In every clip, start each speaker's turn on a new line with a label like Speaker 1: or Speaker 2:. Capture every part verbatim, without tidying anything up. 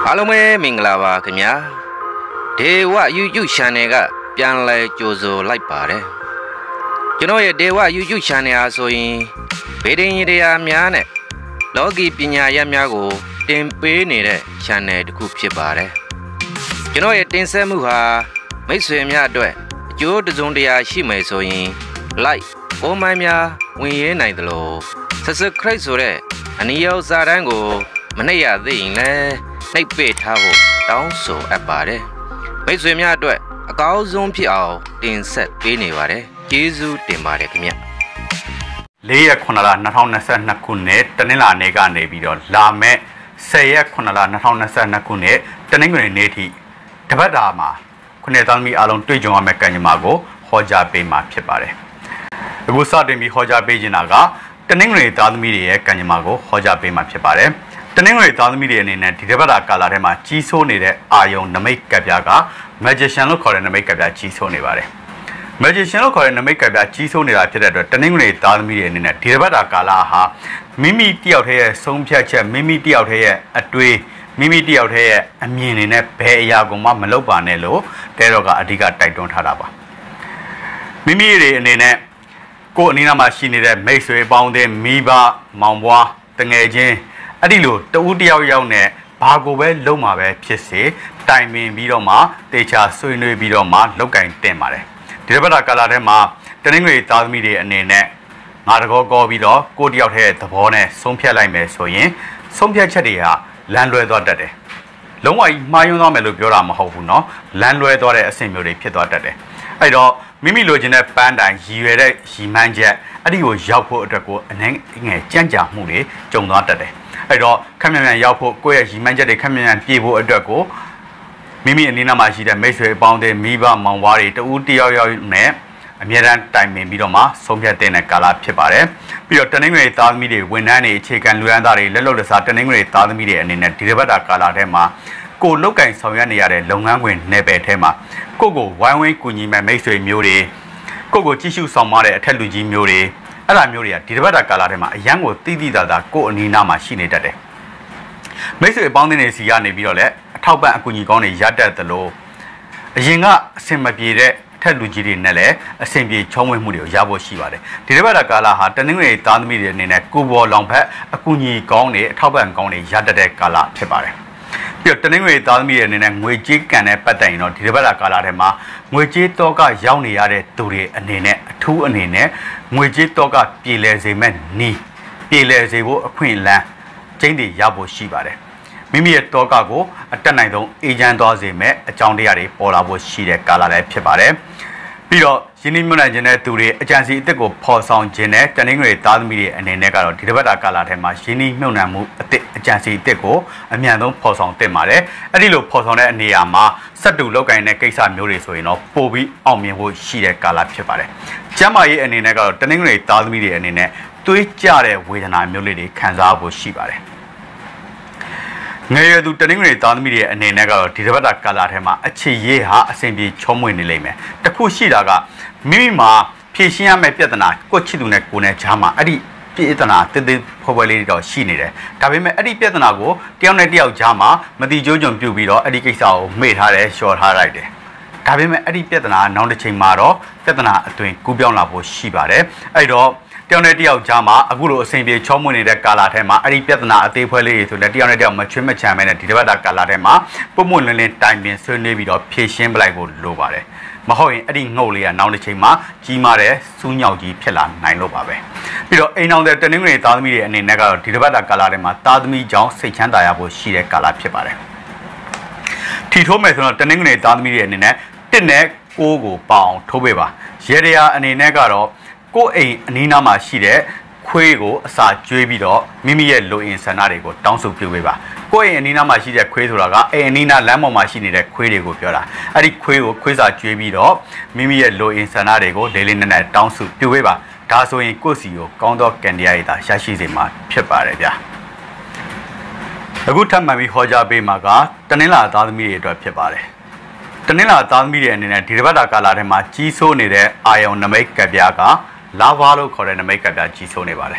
Speaker 1: အားလုံးပဲမင်္ဂလာပါခင်ဗျာဒေဝ YouTube Channel ကပြန်လဲကြိုဆိုလိုက်ပါတယ်ကျွန်တော်ရဲ့ဒေဝ YouTube Channel အားဆိုရင်ဗေဒင်ရတရားများနဲ့လောကီပညာရပ်များကိုတင်ပေးနေတဲ့ Channel တစ်ခုဖြစ်ပါတယ်ကျွန်တော်ရဲ့တင်ဆက်မှုဟာမိတ်ဆွေများအတွက်အကျိုးတစုံတရာရှိမယ်ဆိုရင် like ပုံမှန်များဝင်ရနိုင်သလို subscribe ဆိုတဲ့အနည်းရောက်စာတန်းကိုမနှိပ်ရသေးရင်လည်းနှိပ်ပေးထားဖို့တောင်းဆိုအပ်ပါတယ်မိတ်ဆွေများအတွက်အကောင်းဆုံးဖြစ်အောင်တင်ဆက်ပေးနေပါတယ်ကျေးဇူးတင်ပါတယ်ခင်ဗျ
Speaker 2: လေးရက်ခုနှစ်လနှစ်ထောင်နှစ်နှစ်ခုနှစ်တနင်္လာနေ့ကနေပြီးတော့လာမဲ့ဆယ်ရက်ခုနှစ်လနှစ်ထောင်နှစ်နှစ်ခုနှစ်တနင်္ဂနွေနေ့ထိတပတ်တာမှာခုနှစ်သားသမီးအားလုံးတွေ့ကြုံရမယ့်ကံကြမ္မာကိုဟောကြားပေးမှာဖြစ်ပါတယ်အခုစတင်ပြီးဟောကြားပေးခြင်းကတနင်္ဂနွေသားသမီးတွေရဲ့ကံကြမ္မာကိုဟောကြားပေးမှာဖြစ်ပါတယ်တနင်္ဂနွေသားသမီးတွေအနေနဲ့ဒီတပတ်တာကာလထဲမှာကြီးစိုးနေတဲ့အာယုံနမိတ်ကပ်ပြားက magician လို့ခေါ်တဲ့နမိတ်ကပ်ပြားကြီးစိုးနေပါတယ် magician လို့ခေါ်တဲ့နမိတ်ကပ်ပြားကြီးစိုးနေတာဖြစ်တဲ့အတွက်တနင်္ဂနွေသားသမီးတွေအနေနဲ့ဒီတပတ်တာကာလဟာမိမိတယောက်တည်းရဲ့ဆုံးဖြတ်ချက်မိမိတယောက်တည်းရဲ့အတွေးမိမိတယောက်တည်းရဲ့အမြင်တွေနဲ့ဘယ်အရာကိုမှမလုပ်ပါနဲ့လို့တဲတော်ကအဓိကတိုက်တွန်းထားတာပါမိမိတွေအနေနဲ့ကိုယ်အနည်းနာမှာရှိနေတဲ့မိတ်ဆွေပေါင်းတဲ့မိဘမောင်ဘွားတငယ်ချင်းအဲ့ဒီလိုတဦးတယောက်ယောက်နဲ့ဘာကိုပဲလုံးမှာပဲဖြစ်စေတိုင်ပင်ပြီးတော့မှတေချာဆွေးနွေးပြီးတော့မှလောက်ကင်တင်ပါတယ်ဒီတစ်ပတ်တာကာလထဲမှာတနင်္ဂနွေသားသမီးတွေအနေနဲ့ငါတကောကောပြီးတော့ကိုတယောက်တည်းသဘောနဲ့ဆုံးဖြတ်လိုက်မယ်ဆိုရင်ဆုံးဖြတ်ချက်တွေဟာလမ်းလွဲသွားတတ်တယ်လုံးဝမှားယွင်းသွားမယ်လို့ပြောတာမဟုတ်ဘူးเนาะလမ်းလွဲသွားတဲ့အဆင့်မျိုးတွေဖြစ်သွားတတ်တယ်အဲ့တော့မိမိလိုချင်တဲ့ပန်းတိုင်ရည်ရွယ်တဲ့ရည်မှန်းချက်အဲ့ဒီကိုရောက်ဖို့အတွက်ကိုအနှဲငယ်ကြံ့ကြာမှုတွေကြုံသွားတတ်တယ်အဲ့တော့ခက်မြန်မြန်ရောက်ဖို့ကိုယ့်ရဲ့ရည်မှန်းချက်တွေခက်မြန်မြန်ပြည့်ဖို့အတွက်ကိုမိမိအနည်းနာမှာရှိတဲ့မိတ်ဆွေအပေါင်းအသင်းမိဘမောင်ဝါးတွေတဦးတယောက်ယောက်နဲ့အမြဲတမ်းတိုင်ပင်ပြီးတော့မှဆုံးဖြတ်တဲ့ကာလဖြစ်ပါတယ်ပြီးတော့တနင်္ဂနွေသားသမီးတွေဝန်ထမ်းတွေအခြေခံလူရန်သားတွေလက်လုပ်လက်စားတနင်္ဂနွေသားသမီးတွေအနေနဲ့ဒီတစ်ပတ်တာကာလထဲမှာကိုလုတ်ကင်ဆောင်ရွက်နေရတဲ့လုပ်ငန်းခွင်နယ်ပယ်ထဲမှာကိုကိုဝိုင်းဝန်းကူညီမဲ့မိတ်ဆွေမျိုးတွေကိုကိုကြည့်ရှုဆောင်မတဲ့အထက်လူကြီးမျိုးတွေအဲ့ဒါမျိုးတွေကဒီတစ်ပတ်တာကာလထဲမှာအရန်ကိုတိတိတသာကိုအနီးနားမှာရှိနေတတ်တယ်မိတ်ဆွေအပေါင်းအသင်းတွေစီကနေပြီးတော့လည်းအထောက်ပံ့အကူအညီကောင်းတွေရတတ်သလိုအရင်ကအဆင်မပြေတဲ့အထက်လူကြီးတွေနဲ့လည်းအဆင်ပြေချုံးဝင်မှုတွေကိုရဖို့ရှိပါတယ်ဒီတစ်ပတ်တာကာလဟာတနင်္ဂနွေသားသမီးတွေအနေနဲ့ကိုဘော်လောင်ဖက်အကူအညီကောင်းတွေအထောက်ပံ့ကောင်းတွေရတတ်တဲ့ကာလဖြစ်ပါတယ်ပြီးတော့တနင်္ဂနွေသားသမီးတွေအနေနဲ့ငွေကြေးကန်တဲ့ပတ်တိုင်တော့ဒီတစ်ပတ်တာကာလထဲမှာငွေကြေးတော့ကရောက်နေရတဲ့သူတွေအနေနဲ့အထူးအနေနဲ့ငွေကြေးတော့ကပြည်လဲစေမဲ့နီးပြည်လဲစေဖို့အခွင့်အလမ်းကျင်းတွေရဖို့ရှိပါတယ်မိမိရဲ့တော့ကကိုအတက်နိုင်ဆုံးအေဂျင့်သွားစေမဲ့အကြောင်းတရားတွေပေါ်လာဖို့ရှိတဲ့ကာလလည်းဖြစ်ပါတယ်ပြီးတော့ရင်းနှီးမြှုပ်နှံခြင်းတဲ့သူတွေအကြံစီအစ်စ်ကိုဖော်ဆောင်ခြင်းနဲ့တနင်္ဂနွေသားသမီးတွေအနေနဲ့ကတော့ဒီတစ်ပတ်တာကာလထဲမှာရင်းနှီးမြှုပ်နှံမှုအစ်စ်အကြံစီအစ်စ်ကိုအမြန်ဆုံးဖော်ဆောင်တင်ပါတယ်အဲ့ဒီလိုဖော်ဆောင်တဲ့အနေအရာမှာစက်တူလောက်ကင်တဲ့ကိစ္စမျိုးတွေဆိုရင်တော့ပို့ပြီးအောင်မြင်ဖို့ရှိတဲ့ကာလဖြစ်ပါတယ်ကျမ်းမာရေးအနေနဲ့ကတော့တနင်္ဂနွေသားသမီးတွေအနေနဲ့တွေးကြတဲ့ဝေဒနာမျိုးလေးတွေခံစားဖို့ရှိပါတယ်ငယ်ရွယ်သူတနင်္ဂနွေသားသမီးတွေအနေနဲ့ကတော့ဒီတစ်ပတ်တာကာလထဲမှာအခြေရေးဟာအဆင်ပြေချုံးမွေနေလိမ့်မယ်တခုရှိတာကမိမိမှာဖြည့်ရှင်းရမယ့်ပြဿနာကိုချစ်သူနဲ့ကိုယ်နဲ့ချားမှာအဲ့ဒီပြဿနာတိတိဖွဲဖွဲလေးတော့ရှိနေတယ်ဒါပေမဲ့အဲ့ဒီပြဿနာကိုတယောက်နဲ့တယောက်ချားမှာမတိကျိုးကြုံပြုတ်ပြီးတော့အဲ့ဒီကိစ္စကိုမေ့ထားတယ်လျှော်ထားလိုက်တယ်ဒါပေမဲ့အဲ့ဒီပြဿနာနောက်တစ်ချိန်မှာတော့ပြဿနာအသွင်ကူးပြောင်းလာဖို့ရှိပါတယ်အဲ့တော့တယောက်နဲ့တယောက်ကြားမှာအခုလိုအဆင်ပြေချောမွေ့နေတဲ့ကာလထဲမှာအဲ့ဒီပြဿနာအသေးဖွဲလေးတွေဆိုလည်းတယောက်နဲ့တယောက်မချွေးမချမ်းမဲနဲ့ဒီတစ်ပတ်တာကာလထဲမှာပုံမှန်လင်းလင်းတိုင်ပင်ဆွေးနွေးပြီးတော့ဖြည့်ရှင်းပလိုက်ဖို့လိုပါတယ်မဟုတ်ရင်အဲ့ဒီငုတ်လေးကနောက်တစ်ချိန်မှာကြီးမားတဲ့စူးညောက်ကြီးဖြစ်လာနိုင်လို့ပါပဲပြီးတော့အိမ်အောင်တဲ့တနင်္ဂနွေသားသမီးတွေအနေနဲ့ကတော့ဒီတစ်ပတ်တာကာလထဲမှာသားသမီးကြောင့်စိတ်ချမ်းသာရဖို့ရှိတဲ့ကာလဖြစ်ပါတယ်ထီထိုးမယ်ဆိုတော့တနင်္ဂနွေသားသမီးတွေအနေနဲ့တစ်နဲ့ကိုးကိုပေါအောင်ထိုးပေးပါရေတရာအနေနဲ့ကတော့ကိုယ်အိမ်အနီးနားမှာရှိတဲ့ခွေးကိုအစာကျွေးပြီးတော့မိမိရဲ့လူအင်ဆန္ဒတွေကိုတောင်းဆိုပြုပေးပါကိုယ့်အိမ်အနီးနားမှာရှိတဲ့ခွေးဆိုတာကအိမ်အနီးနားလမ်းပေါ်မှာရှိနေတဲ့ခွေးတွေကိုပြောတာအဲ့ဒီခွေးကိုခွေးစာကျွေးပြီးတော့မိမိရဲ့လူအင်ဆန္ဒတွေကိုလေးလေးနက်နက်တောင်းဆိုပြုပေးပါဒါဆိုရင်ကိုယ့်စီကိုကောင်းသောကံတရားရည်သာရရှိစေမှာဖြစ်ပါတယ်ဗျာအခုထပ်မံပြီးဟောကြားပေးမှာကတနင်္လာသားသမီးတွေအတွက်ဖြစ်ပါတယ်တနင်္လာသားသမီးတွေအနေနဲ့ဒီတစ်ပတ်တာကာလထဲမှာကြီးစိုးနေတဲ့အာယုံနမိတ်ကပြားကလာဗာလို့ခေါ်တဲ့နမိတ်ကပြားကြီးစိုးနေပါတယ်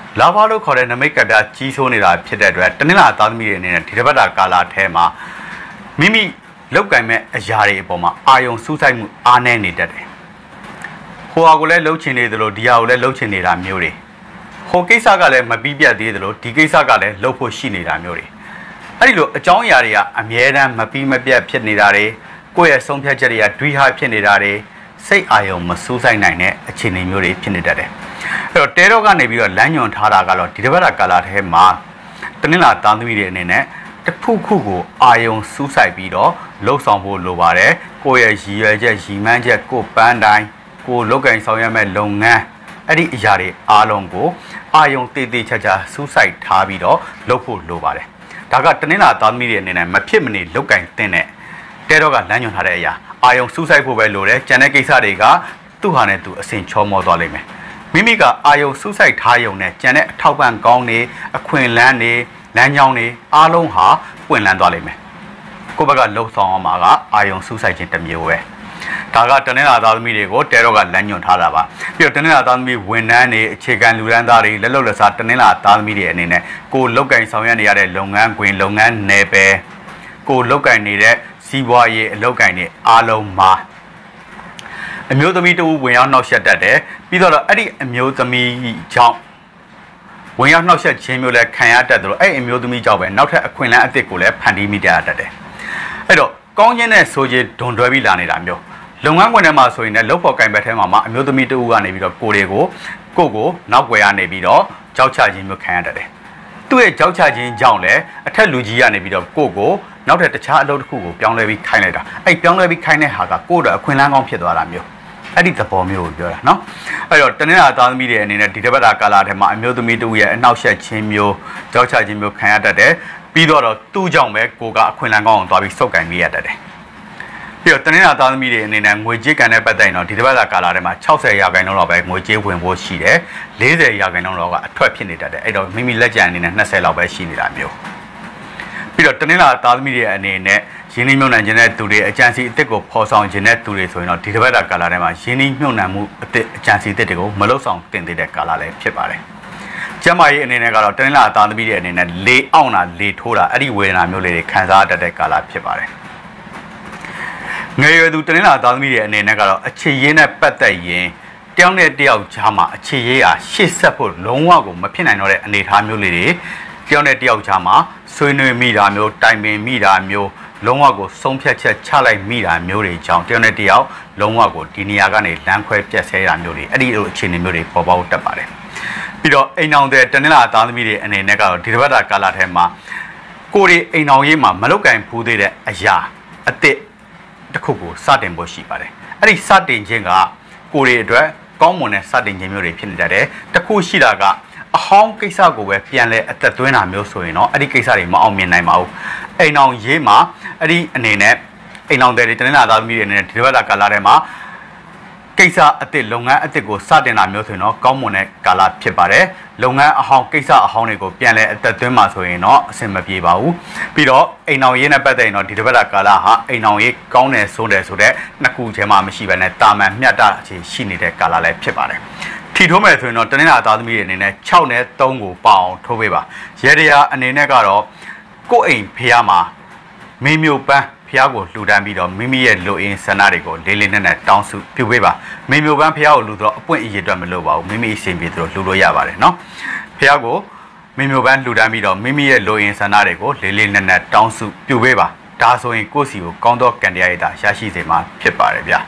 Speaker 2: လာဘလို့ခေါ်တဲ့နမိတ်ကပြကြီးဆိုးနေတာဖြစ်တဲ့အတွက်တနင်္လာသားသမီးတွေအနေနဲ့ဒီတစ်ပတ်တာကာလထဲမှာမိမိလောက်ကင်မဲ့အရာတွေအပေါ်မှာအာယုံစူးစိုက်မှုအားနည်းနေတတ်တယ်ဟိုဟာကိုလည်းလှုပ်ချင်နေသလိုဒီဟာကိုလည်းလှုပ်ချင်နေတာမျိုးတွေဟိုကိစ္စကလည်းမပြီးပြတ်သေးသလိုဒီကိစ္စကလည်းလှုပ်ဖို့ရှိနေတာမျိုးတွေအဲ့ဒီလိုအကြောင်းအရာတွေကအမြဲတမ်းမပြီးမပြတ်ဖြစ်နေတာတွေကိုယ့်ရဲ့ဆုံးဖြတ်ချက်တွေကဒွိဟာဖြစ်နေတာတွေစိတ်အာယုံမစူးစိုက်နိုင်တဲ့အခြေအနေမျိုးတွေဖြစ်နေတတ်တယ်အဲ့တော့တဲတော့ကနေပြီးတော့လမ်းညွန်ထားတာကတော့ဒီတစ်ပတ်တာကာလထဲမှာတနင်္လာသားသမီးတွေအနေနဲ့တစ်ခုခုကိုအာယုံစူးစိုက်ပြီးတော့လှုပ်ဆောင်ဖို့လိုပါတယ်ကိုယ့်ရဲ့ရည်ရွယ်ချက်ရည်မှန်းချက်ကိုပန်းတိုင်းကိုလောက်ကင်ဆောင်ရွက်မဲ့လုပ်ငန်းအဲ့ဒီအရာတွေအားလုံးကိုအာယုံတည်တည်ချာချာစူးစိုက်ထားပြီးတော့လုပ်ဖို့လိုပါတယ်ဒါကတနင်္လာသားသမီးတွေအနေနဲ့မဖြစ်မနေလောက်ကင်တင်တဲ့တဲတော့ကလမ်းညွန်ထားတဲ့အရာအာယုံစူးစိုက်ဖို့ပဲလိုတယ်ကျန်တဲ့ကိစ္စတွေကသူ့ဟာနဲ့သူအဆင်ချောမောသွားလိမ့်မယ်မိမိကအာယုံစူးစိုက်ထားရုံနဲ့ကျန်တဲ့အထောက်ပံ့ကောင်းနေအခွင့်အလမ်းနေလမ်းကြောင်းနေအားလုံးဟာပွင့်လန်းသွားလိမ့်မယ်ကိုယ့်ဘက်ကလှုပ်ဆောင်အောင်မှာကအာယုံစူးစိုက်ခြင်းတစ်မျိုးပဲဒါကတနင်္လာသားသမီးတွေကိုတဲတော့ကလမ်းညွန်ထားတာပါပြီးတော့တနင်္လာသားသမီးဝန်ထမ်းတွေအခြေခံလူရန်သားတွေလက်လုံလက်စားတနင်္လာသားသမီးတွေအနေနဲ့ကိုလောက်ကင်ဆောင်ရွက်နေရတဲ့လုပ်ငန်းခွင်လုပ်ငန်းနယ်ပယ်ကိုလောက်ကင်နေတဲ့စီးပွားရေးအလုပ်ကိုင်တွေအားလုံးမှာအမျိုးသမီးတဦးဝင်ရောက်နှောက်ယှက်တတ်တယ်ပြီးတော့အဲ့ဒီအမျိုးသမီးကြောင့်ဝင်ရောက်နှောက်ယှက်ခြင်းမျိုးလည်းခံရတတ်တယ်လို့အဲ့အမျိုးသမီးကြောင့်ပဲနောက်ထပ်အခွင့်အလမ်းအသစ်ကိုလည်းဖန်တီးမိတတ်တယ်အဲ့တော့ကောင်းခြင်းနဲ့ဆိုခြင်းဒွန်တွဲပြီးလာနေတာမျိုးလုပ်ငန်းခွင်ထဲမှာဆိုရင်လည်းလုပ်ဖို့ကင်ဘက်ထဲမှာအမျိုးသမီးတဦးကနေပြီးတော့ကိုတွေကိုကိုကိုနောက်ွယ်ရနေပြီးတော့ကြောက်ချခြင်းမျိုးခံရတတ်တယ်သူ့ရဲ့ကြောက်ချခြင်းကြောင့်လည်းအထက်လူကြီးကနေပြီးတော့ကိုကိုနောက်ထပ်တခြားအလုပ်တစ်ခုကိုပြောင်းလဲပြီးခိုင်းလိုက်တာအဲ့ပြောင်းလဲပြီးခိုင်းတဲ့ဟာကကိုယ့်အတွက်အခွင့်အလမ်းကောင်းဖြစ်သွားတာမျိုးအဲ့ဒီသဘောမျိုးကိုပြောတာနော်အဲ့တော့တနင်္လာသားသမီးတွေအနေနဲ့ဒီတစ်ပတ်တာကာလထဲမှာအမျိုးသမီးတို့ရဲ့အနောက်ရှက်ခြင်းမျိုးကြောက်ချခြင်းမျိုးခံရတတ်တယ်ပြီးတော့သူ့ကြောင့်ပဲကိုကအခွင့်အလမ်းကောင်းအောင်သွားပြီးစုပ်ကင်ပေးရတတ်တယ်ပြီးတော့တနင်္လာသားသမီးတွေအနေနဲ့ငွေကြေးကန်တဲ့ပတ်သက်ရင်တော့ဒီတစ်ပတ်တာကာလထဲမှာ၆၀ရာခိုင်နှုန်းလောက်ပဲငွေကြေးဝင်ဖို့ရှိတယ်၄၀ရာခိုင်နှုန်းလောက်ကအထွက်ဖြစ်နေတတ်တယ်အဲ့တော့မိမိလက်ကျန်အနေနဲ့၂၀လောက်ပဲရှိနေတာမျိုးပြီးတော့တနင်္လာသားသမီးတွေအနေနဲ့ရင်းနှီးမြှုပ်နှံခြင်းတဲ့သူတွေအကြံစီအစ်စ်ကိုဖော်ဆောင်ခြင်းတဲ့သူတွေဆိုရင်တော့ဒီတစ်ပတ်တာကာလထဲမှာရင်းနှီးမြှုပ်နှံမှုအစ်စ်အကြံစီအစ်စ်တွေကိုမလုပ်ဆောင်တင်သေးတဲ့ကာလလည်းဖြစ်ပါတယ်ကျမကြီးအနေနဲ့ကတော့တနင်္လာသားသမီးတွေအနေနဲ့လေအောင်တာလေထိုးတာအဲ့ဒီဝေဒနာမျိုးလေးတွေခံစားတတ်တဲ့ကာလဖြစ်ပါတယ်ငယ်ရွယ်သူတနင်္လာသားသမီးတွေအနေနဲ့ကတော့အခြေရင်းနဲ့ပတ်သက်ရင်တယောက်နဲ့တယောက်ကြားမှာအခြေရေးဟာရှေ့ဆက်ဖို့လုံးဝကိုမဖြစ်နိုင်တော့တဲ့အနေအထားမျိုးလေးတွေတယောက်နဲ့တယောက်ကြားမှာဆွေးနွေးမိတာမျိုးတိုင်ပင်မိတာမျိုးလုံးဝကိုဆုံးဖြတ်ချက်ချလိုက်မိတာမျိုးတွေကြောင့်တယောက်နဲ့တယောက်လုံးဝကိုဒီနေရာကနေလမ်းခွဲပြတ်ဆဲတာမျိုးတွေအဲ့ဒီလိုအခြေအနေမျိုးတွေပေါ်ပေါက်တတ်ပါတယ်ပြီးတော့အိမ်အောင်တဲ့တနင်္လာသားသမီးတွေအနေနဲ့ကတော့ဒီတစ်ပတ်တာကာလထဲမှာကိုရီအိမ်အောင်ရေးမှာမလုတ်ကင်ဖူးသေးတဲ့အရာအစ်စ်တစ်ခုကိုစတင်ဖို့ရှိပါတယ်အဲ့ဒီစတင်ခြင်းကကိုရီအတွက်ကောင်းမွန်တဲ့စတင်ခြင်းမျိုးတွေဖြစ်နေတတ်တယ်တခုရှိတာကအဟောင်းကိစ္စကိုပဲပြန်လဲအသက်သွင်းတာမျိုးဆိုရင်တော့အဲ့ဒီကိစ္စတွေမအောင်မြင်နိုင်ပါဘူးအိမ်အောင်ရေးမှာအဲ့ဒီအနေနဲ့အိမ်အောင်တဲ့တနင်္လာသားသမီးတွေအနေနဲ့ဒီတစ်ပတ်တာကာလထဲမှာကိစ္စအစ်စ်လုပ်ငန်းအစ်စ်ကိုစတင်တာမျိုးဆိုရင်တော့ကောင်းမွန်တဲ့ကာလဖြစ်ပါတယ်လုပ်ငန်းအဟောင်းကိစ္စအဟောင်းတွေကိုပြန်လဲအသက်သွင်းမှာဆိုရင်တော့အဆင်မပြေပါဘူးပြီးတော့အိမ်အောင်ရေးနဲ့ပတ်သက်ရင်တော့ဒီတစ်ပတ်တာကာလဟာအိမ်အောင်ရေးကောင်းတယ်ဆိုတယ်ဆိုတဲ့နှစ်ခုထဲမှာမရှိဘဲနဲ့တာမန်မျှတအခြေရှိနေတဲ့ကာလလည်းဖြစ်ပါတယ်ထီထိုးမယ်ဆိုရင်တော့တနင်္လာသားသမီးတွေအနေနဲ့၆နဲ့၃ကိုပေါအောင်ထိုးပေးပါရေတရာအနေနဲ့ကတော့ကိုယ့်အိမ်ဖျားမှာမင်းမျိုးပန်းဖျားကိုလှူဒန်းပြီးတော့မိမိရဲ့လူအင်းဆန္ဒတွေကိုလေးလေးနက်နက်တောင်းစုပြုပေးပါမင်းမျိုးပန်းဖျားကိုလှူတော့အပွင့်အရေးအတွက်မလိုပါဘူးမိမိအစဉ်ပြေသူတို့လှူလို့ရပါတယ်နော်ဖျားကိုမင်းမျိုးပန်းလှူဒန်းပြီးတော့မိမိရဲ့လူအင်းဆန္ဒတွေကိုလေးလေးနက်နက်တောင်းစုပြုပေးပါဒါဆိုရင်ကိုယ့်စီကိုကောင်းသောကံတရားရည်သာရရှိစေမှာဖြစ်ပါတယ်ဗျာ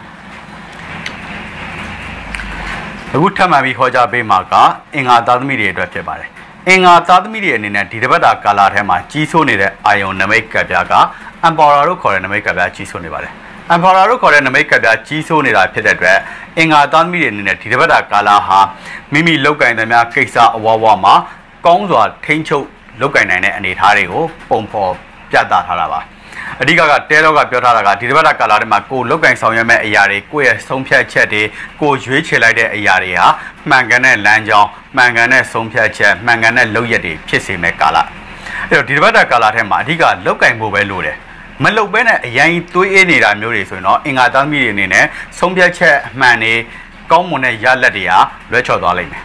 Speaker 2: အခုထပ်မံပြီးခေါ်ကြပေးမှာကအင်္ဂါသားသမီးတွေအတွက်ဖြစ်ပါတယ်အင်္ဂါသားသမီးတွေအနေနဲ့ဒီတစ်ပတ်တာကာလထဲမှာကြီးစိုးနေတဲ့အာယုံနမိတ်ကပ်ပြားကအမ်ပေါ်ရာတို့ခေါ်တဲ့နမိတ်ကပ်ပြားကြီးစိုးနေပါတယ်အမ်ပေါ်ရာတို့ခေါ်တဲ့နမိတ်ကပ်ပြားကြီးစိုးနေတာဖြစ်တဲ့အတွက်အင်္ဂါသားသမီးတွေအနေနဲ့ဒီတစ်ပတ်တာကာလဟာမိမိလောက်ကင်သမျှကိစ္စအဝဝမှာကောင်းစွာထိန်းချုပ်လောက်ကင်နိုင်တဲ့အနေအထားတွေကိုပုံဖော်ပြသထားတာပါအဓိကကတဲတော့ကပြောထားတာကဒီတစ်ပတ်တာကာလထဲမှာကိုလောက်ကင်ဆောင်ရွက်မဲ့အရာတွေကိုယ့်ရဲ့ဆုံးဖြတ်ချက်တွေကိုရွေးချယ်လိုက်တဲ့အရာတွေဟာမှန်ကန်တဲ့လမ်းကြောင်းမှန်ကန်တဲ့ဆုံးဖြတ်ချက်မှန်ကန်တဲ့လုပ်ရက်တွေဖြစ်စေမဲ့ကာလအဲ့တော့ဒီတစ်ပတ်တာကာလထဲမှာအဓိကလောက်ကင်ဖို့ပဲလိုတယ်မလုတ်ပဲနဲ့အရင်သွေးအေးနေတာမျိုးတွေဆိုရင်တော့အင်္ဂါသားသမီးတွေအနေနဲ့ဆုံးဖြတ်ချက်အမှန်တွေကောင်းမွန်တဲ့ရလဒ်တွေဟာလွဲချော်သွားလိမ့်မယ်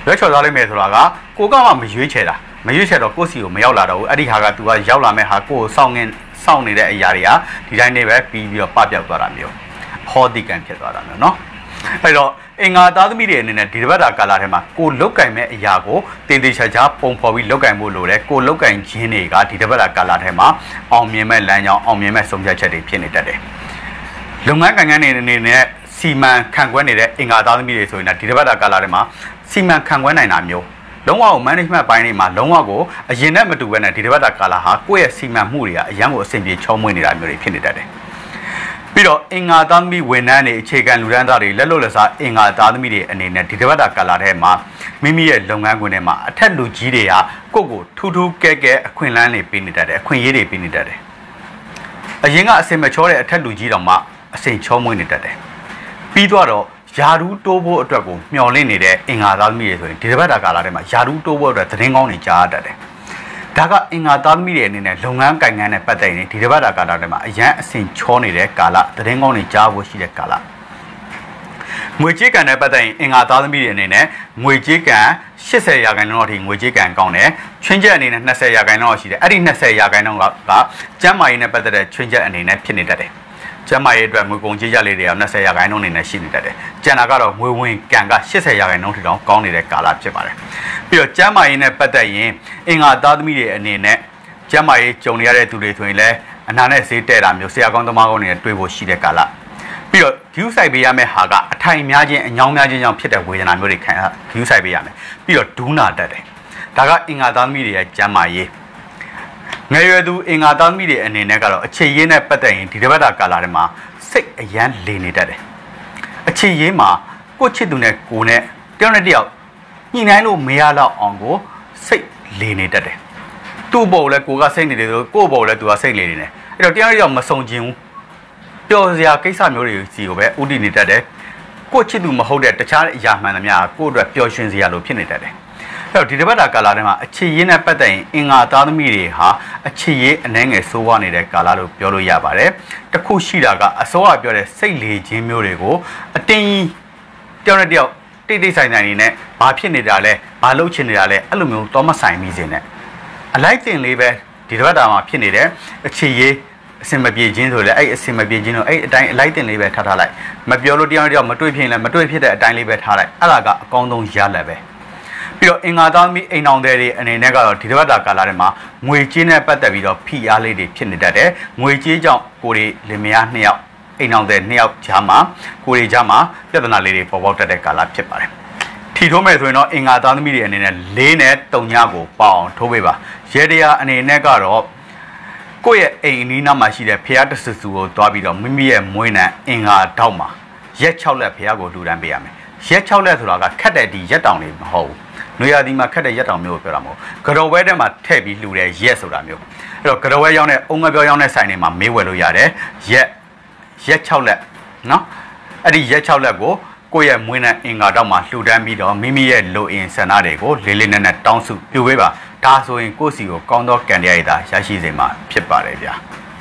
Speaker 2: ရွေးချယ်သွားလိမ့်မယ်ဆိုတာကကိုကမှမရွေးချယ်တာမရွေးချယ်တော့ကိုစီကိုမရောက်လာတော့ဘူးအဲ့ဒီဟာက तू ကရောက်လာမဲ့ဟာကိုကိုစောင့်ငင်းစောင့်နေတဲ့အရာတွေကဒီတိုင်းနေပဲပြီးပြီးတော့ပပျောက်သွားတာမျိုးဟောတိကန်ဖြစ်သွားတာမျိုးเนาะအဲ့တော့အင်္ဂါသားသမီးတွေအနေနဲ့ဒီတစ်ပတ်တာကာလထဲမှာကိုလုတ်ကင်မဲ့အရာကိုတင်တင်ချာချာပုံဖော်ပြီးလုတ်ကင်ဖို့လိုတယ်ကိုလုတ်ကင်ခြင်းတွေကဒီတစ်ပတ်တာကာလထဲမှာအောင်မြင်မဲ့လမ်းကြောင်းအောင်မြင်မဲ့ဆုံးဖြတ်ချက်တွေဖြစ်နေတတ်တယ်လုပ်ငန်းကိုင်ငန်းတွေအနေနဲ့စီမံခန့်ခွဲနေတဲ့အင်္ဂါသားသမီးတွေဆိုရင်ဒီတစ်ပတ်တာကာလထဲမှာစီမံခန့်ခွဲနိုင်တာမျိုးလုံးဝကို management ဘိုင်းတွေမှာလုံးဝကိုအရင်နဲ့မတူဘဲနဲ့ဒီတစ်ပတ်တာကာလဟာကိုယ့်ရဲ့စီမံမှုတွေကအရန်ကိုအဆင်ပြေချောမွေ့နေတာမျိုးတွေဖြစ်နေတတ်တယ်ပြီးတော့အင်္ဂါသားသမီးဝန်ထမ်းတွေအခြေခံလူတန်းသားတွေလက်လွတ်လက်စားအင်္ဂါသားသမီးတွေအနေနဲ့ဒီတစ်ပတ်တာကာလထဲမှာမိမိရဲ့လုပ်ငန်းခွင်ထဲမှာအထက်လူကြီးတွေကကိုယ့်ကိုထူးထူးကဲကဲအခွင့်အလမ်းတွေပေးနေတတ်တယ်အခွင့်အရေးတွေပေးနေတတ်တယ်အရင်ကအစင်မချောတဲ့အထက်လူကြီးတောင်မှအစင်ချောမွေ့နေတတ်တယ်ပြီးတော့ယာဒူးတိုးဖို့အတွက်ကိုမျှော်လင့်နေတဲ့အင်္ဂါသားသမီးတွေဆိုရင်ဒီတစ်ပတ်တာကာလထဲမှာယာဒူးတိုးဖို့အတွက်သတင်းကောင်းတွေကြားရတတ်တယ်ဒါကအင်္ဂါသားသမီးတွေအနေနဲ့လုပ်ငန်းကိုင်ငန်းနဲ့ပတ်သက်ရင်ဒီတစ်ပတ်တာကာလထဲမှာအရန်အဆင်ချောနေတဲ့ကာလသတင်းကောင်းတွေကြားဖို့ရှိတဲ့ကာလငွေကြေးကံနဲ့ပတ်သက်ရင်အင်္ဂါသားသမီးတွေအနေနဲ့ငွေကြေးကံ၈၀ရာခိုင်နှုန်းအထိငွေကြေးကံကောင်းတယ်ချွင်းချက်အနေနဲ့၂၀ရာခိုင်နှုန်းရှိတယ်အဲ့ဒီ၂၀ရာခိုင်နှုန်းကကျန်းမာရေးနဲ့ပတ်သက်တဲ့ချွင်းချက်အနေနဲ့ဖြစ်နေတတ်တယ်ကျန်းမာရေးအတွက်ငွေကုန်ကြေးရလေးတွေက၂၀ရာခိုင်နှုန်းအနေနဲ့ရှိနေတတ်တယ်ကျန်တာကတော့ငွေဝင်ကံက၈၀ရာခိုင်နှုန်းထိတောင်ကောင်းနေတဲ့ကာလဖြစ်ပါတယ်ပြီးတော့ကျန်းမာရေးနဲ့ပတ်သက်ရင်အင်္ဂါသားသမီးတွေအနေနဲ့ကျန်းမာရေးကြုံရတဲ့သူတွေဆိုရင်လည်းအနာနဲ့ဈေးတဲ့တာမျိုးဆရာကောင်းသမားကောင်းတွေနဲ့တွေ့ဖို့ရှိတဲ့ကာလပြီးတော့ view site ပေးရမယ့်ဟာကအထိုင်များခြင်းအညောင်းများခြင်းကြောင့်ဖြစ်တဲ့ဝေဒနာမျိုးတွေခံရ view site ပေးရမယ်ပြီးတော့ဒူးနာတတ်တယ်ဒါကအင်္ဂါသားသမီးတွေရဲ့ကျန်းမာရေးငယ်ရွယ်သူအင်္ဂါသားသမီးတွေအနေနဲ့ကတော့အခြေရေးနဲ့ပတ်သက်ရင်ဒီတစ်ပတ်တာကာလထဲမှာစိတ်အရန်လေနေတတ်တယ်အခြေရေးမှာကိုချစ်သူနဲ့ကိုနဲ့တယောက်နဲ့တယောက်ညှိနှိုင်းလို့မရတော့အောင်ကိုစိတ်လေနေတတ်တယ်သူ့ဘော်လည်းကိုကစိတ်နေတယ်ဆိုကို့ဘော်လည်းသူကစိတ်လေနေတယ်အဲ့တော့တယောက်နဲ့တယောက်မဆုံခြင်းဘူးပျော်စရာကိစ္စမျိုးတွေစီကိုပဲဥတည်နေတတ်တယ်ကိုချစ်သူမဟုတ်တဲ့တခြားအရာမှန်သမျှကို့အတွက်ပျော်ရွှင်စရာလိုဖြစ်နေတတ်တယ်အဲ့တော့ဒီတစ်ပတ်တာကာလထဲမှာအခြေရေးနဲ့ပတ်သက်ရင်အင်္ဂါသားသမီးတွေဟာအခြေရေးအနှဲငယ်စိုးဝါနေတဲ့ကာလလို့ပြောလို့ရပါတယ်တခုရှိတာကအစောကပြောတဲ့စိတ်လေခြင်းမျိုးတွေကိုအတင်းကြီးတယောက်နဲ့တယောက်တိတ်တိတ်ဆိုင်ဆိုင်နေနဲ့ဘာဖြစ်နေတာလဲဘာလုပ်ချင်နေတာလဲအဲ့လိုမျိုးတော့မဆိုင်မိစေနဲ့အလိုက်တင်လေးပဲဒီတစ်ပတ်တာမှာဖြစ်နေတဲ့အခြေရေးအစင်မပြေခြင်းဆိုလေအဲ့အစင်မပြေခြင်းတို့အဲ့အတိုင်းအလိုက်တင်လေးပဲထားထားလိုက်မပြောလို့တယောက်နဲ့တယောက်မတွေ့ဖြစ်ရင်လည်းမတွေ့ဖြစ်တဲ့အတိုင်းလေးပဲထားလိုက်အဲ့ဒါကအကောင်းဆုံးရလဒ်ပဲပြီးတော့အင်္ဂါသားသမီးအိမ်အောင်တွေအနေနဲ့ကတော့ဒီတစ်ပတ်တာကာလထဲမှာငွေကြေးနဲ့ပတ်သက်ပြီးတော့ဖိအားလေးတွေဖြစ်နေတတ်တယ်ငွေကြေးကြောင့်ကိုယ်တွေလင်မယားနှစ်ယောက်အိမ်အောင်တွေနှစ်ယောက်ကြားမှာကိုယ်တွေကြားမှာပြဿနာလေးတွေပေါ်ပေါက်တတ်တဲ့ကာလဖြစ်ပါတယ်ထီထိုးမယ်ဆိုရင်တော့အင်္ဂါသားသမီးတွေအနေနဲ့လေးနဲ့တုံညကိုပေါအောင်ထိုးပေးပါရေတရားအနေနဲ့ကတော့ကိုယ့်ရဲ့အိမ်အနီးနားမှာရှိတဲ့ဖျားတဆူဆူကိုတွားပြီးတော့မိမိရဲ့မွေးနံအင်္ဂါတောက်မှာရက်၆လက်ဖျားကိုလူတန်းပေးရမယ်ရက်၆လက်ဆိုတာကခက်တဲ့ဒီရက်တောင်တွေမဟုတ်ဘူးနွေရာသီမှာခက်တဲ့ရက်တောင်မျိုးကိုပြောတာမဟုတ်ကတော်ဝဲထဲမှာထည့်ပြီးလှူတဲ့ရက်ဆိုတာမျိုးအဲ့တော့ကတော်ဝဲရောင်းတဲ့အုံငပြောရောင်းတဲ့ဆိုင်တွေမှာမေးဝယ်လို့ရတယ်ရက်ရက်၆လက်နော်အဲ့ဒီရက်၆လက်ကိုကိုယ့်ရဲ့မွေးနဲ့အင်္ဂါတောက်မှာလှူဒန်းပြီးတော့မိမိရဲ့လိုအင်ဆန္ဒတွေကိုလေးလေးနက်နက်တောင်းစုပြုပေးပါဒါဆိုရင်ကိုယ့်စီကိုကောင်းသောကံတရားရည်သာရရှိစေမှာဖြစ်ပါတယ်ဗျာ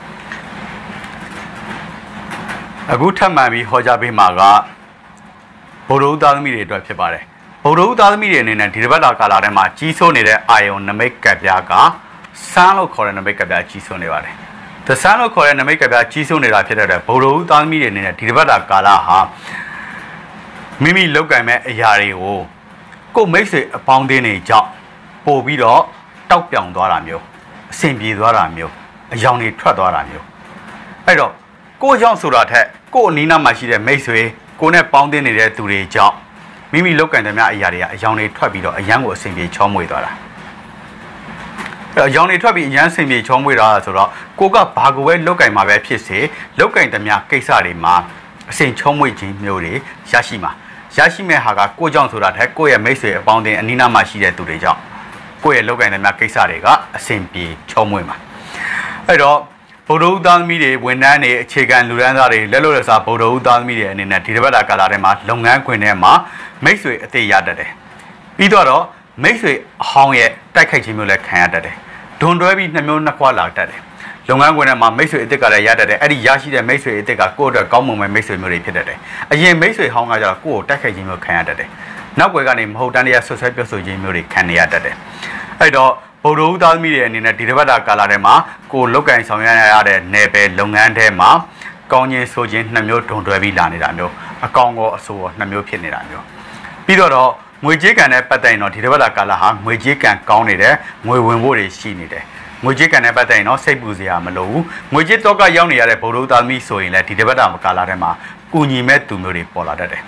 Speaker 2: အခုထပ်မံပြီးဟောကြားပေးမှာကဗုဒ္ဓဦးသားသမီးတွေအတွက်ဖြစ်ပါတယ်ဗုဒ္ဓဦးသားသမီးတွေအနေနဲ့ဒီတစ်ပတ်တာကာလထဲမှာကြီးစိုးနေတဲ့အာယုံနမိတ်ကပ်ပြားကစမ်းလို့ခေါ်တဲ့နမိတ်ကပ်ပြားကြီးစိုးနေပါတယ်။ဒါစမ်းလို့ခေါ်တဲ့နမိတ်ကပ်ပြားကြီးစိုးနေတာဖြစ်တဲ့အတွက်ဗုဒ္ဓဦးသားသမီးတွေအနေနဲ့ဒီတစ်ပတ်တာကာလဟာမိမိလောက်ကင်မဲ့အရာတွေကိုကိုယ်မိတ်ဆွေအပေါင်းအသင်းတွေကြောင့်ပို့ပြီးတော့တောက်ပြောင်သွားတာမျိုးအဆင်ပြေသွားတာမျိုးအယောင်တွေထွက်သွားတာမျိုးအဲ့တော့ကိုယ်ကြောင့်ဆိုတာထက်ကိုယ်အနီးနားမှာရှိတဲ့မိတ်ဆွေကိုယ်နဲ့ပေါင်းသင်းနေတဲ့သူတွေကြောင့်မိမိလောက်ကင်တဲ့များအရာတွေကအယောင်တွေထွက်ပြီးတော့အယံကိုအဆင်ပြေချောမွေသွားတာအဲ့တော့အယောင်တွေထွက်ပြီးအယံအဆင်ပြေချောမွေတာဆိုတော့ကိုကဘာကိုပဲလောက်ကင်မှာပဲဖြစ်စေလောက်ကင်တဲ့များကိစ္စတွေမှာအဆင်ချောမွေခြင်းမျိုးတွေရရှိမှာရရှိမဲ့ဟာကကိုကြောင့်ဆိုတာထက်ကိုရဲ့မိတ်ဆွေအပေါင်းအသင်းအနီးနားမှာရှိတဲ့သူတွေကြောင့်ကိုရဲ့လောက်ကင်တဲ့များကိစ္စတွေကအဆင်ပြေချောမွေမှာအဲ့တော့ဗုဒ္ဓဦးသားသမီးတွေဝန်ထမ်းတွေအခြေခံလူတန်းစားတွေလက်လို့လက်စားဗုဒ္ဓဦးသားသမီးတွေအနေနဲ့ဒီတစ်ပတ်တာကာလထဲမှာလုပ်ငန်းခွင်ထဲမှာမိတ်ဆွေအသေးရတတ်တယ်ပြီးတော့မိတ်ဆွေအဟောင်းရဲ့တိုက်ခိုက်ခြင်းမျိုးလည်းခံရတတ်တယ်ဒွန်တွဲပြီးနှမျိုးနှစ်ခွာလာတတ်တယ်လုပ်ငန်းခွင်ထဲမှာမိတ်ဆွေအသစ်ကလည်းရတတ်တယ်အဲ့ဒီရရှိတဲ့မိတ်ဆွေအသစ်ကကိုယ့်အတွက်ကောင်းမွန်မဲ့မိတ်ဆွေမျိုးတွေဖြစ်တတ်တယ်အရင်မိတ်ဆွေဟောင်းကကျတော့ကိုယ့်ကိုတိုက်ခိုက်ခြင်းမျိုးခံရတတ်တယ်နောက်ွယ်ကနေမဟုတ်တမ်းတရားဆွဆွဲပြောဆိုခြင်းမျိုးတွေခံနေရတတ်တယ်အဲ့တော့ဗုဒ္ဓဦးသားသမီးတွေအနေနဲ့ဒီတစ်ပတ်တာကာလထဲမှာကိုလုတ်ကင်ဆောင်ရွက်ရတဲ့နယ်ပယ်လုပ်ငန်းထဲမှာကောင်းခြင်းဆိုခြင်းနှစ်မျိုးဒုံတွဲပြီးလာနေတာမျိုးအကောင်ကောအဆိုးကောနှစ်မျိုးဖြစ်နေတာမျိုးပြီးတော့တော့ငွေကြေးကံနဲ့ပတ်သက်ရင်တော့ဒီတစ်ပတ်တာကာလဟာငွေကြေးကံကောင်းနေတယ်ငွေဝင်ဖို့တွေရှိနေတယ်ငွေကြေးကံနဲ့ပတ်သက်ရင်တော့စိတ်ပူစရာမလိုဘူးငွေကြေးတော့ကရောက်နေရတဲ့ဗုဒ္ဓဦးသားသမီးဆိုရင်လည်းဒီတစ်ပတ်တာကာလထဲမှာကူညီမဲ့သူမျိုးတွေပေါ်လာတတ်တယ်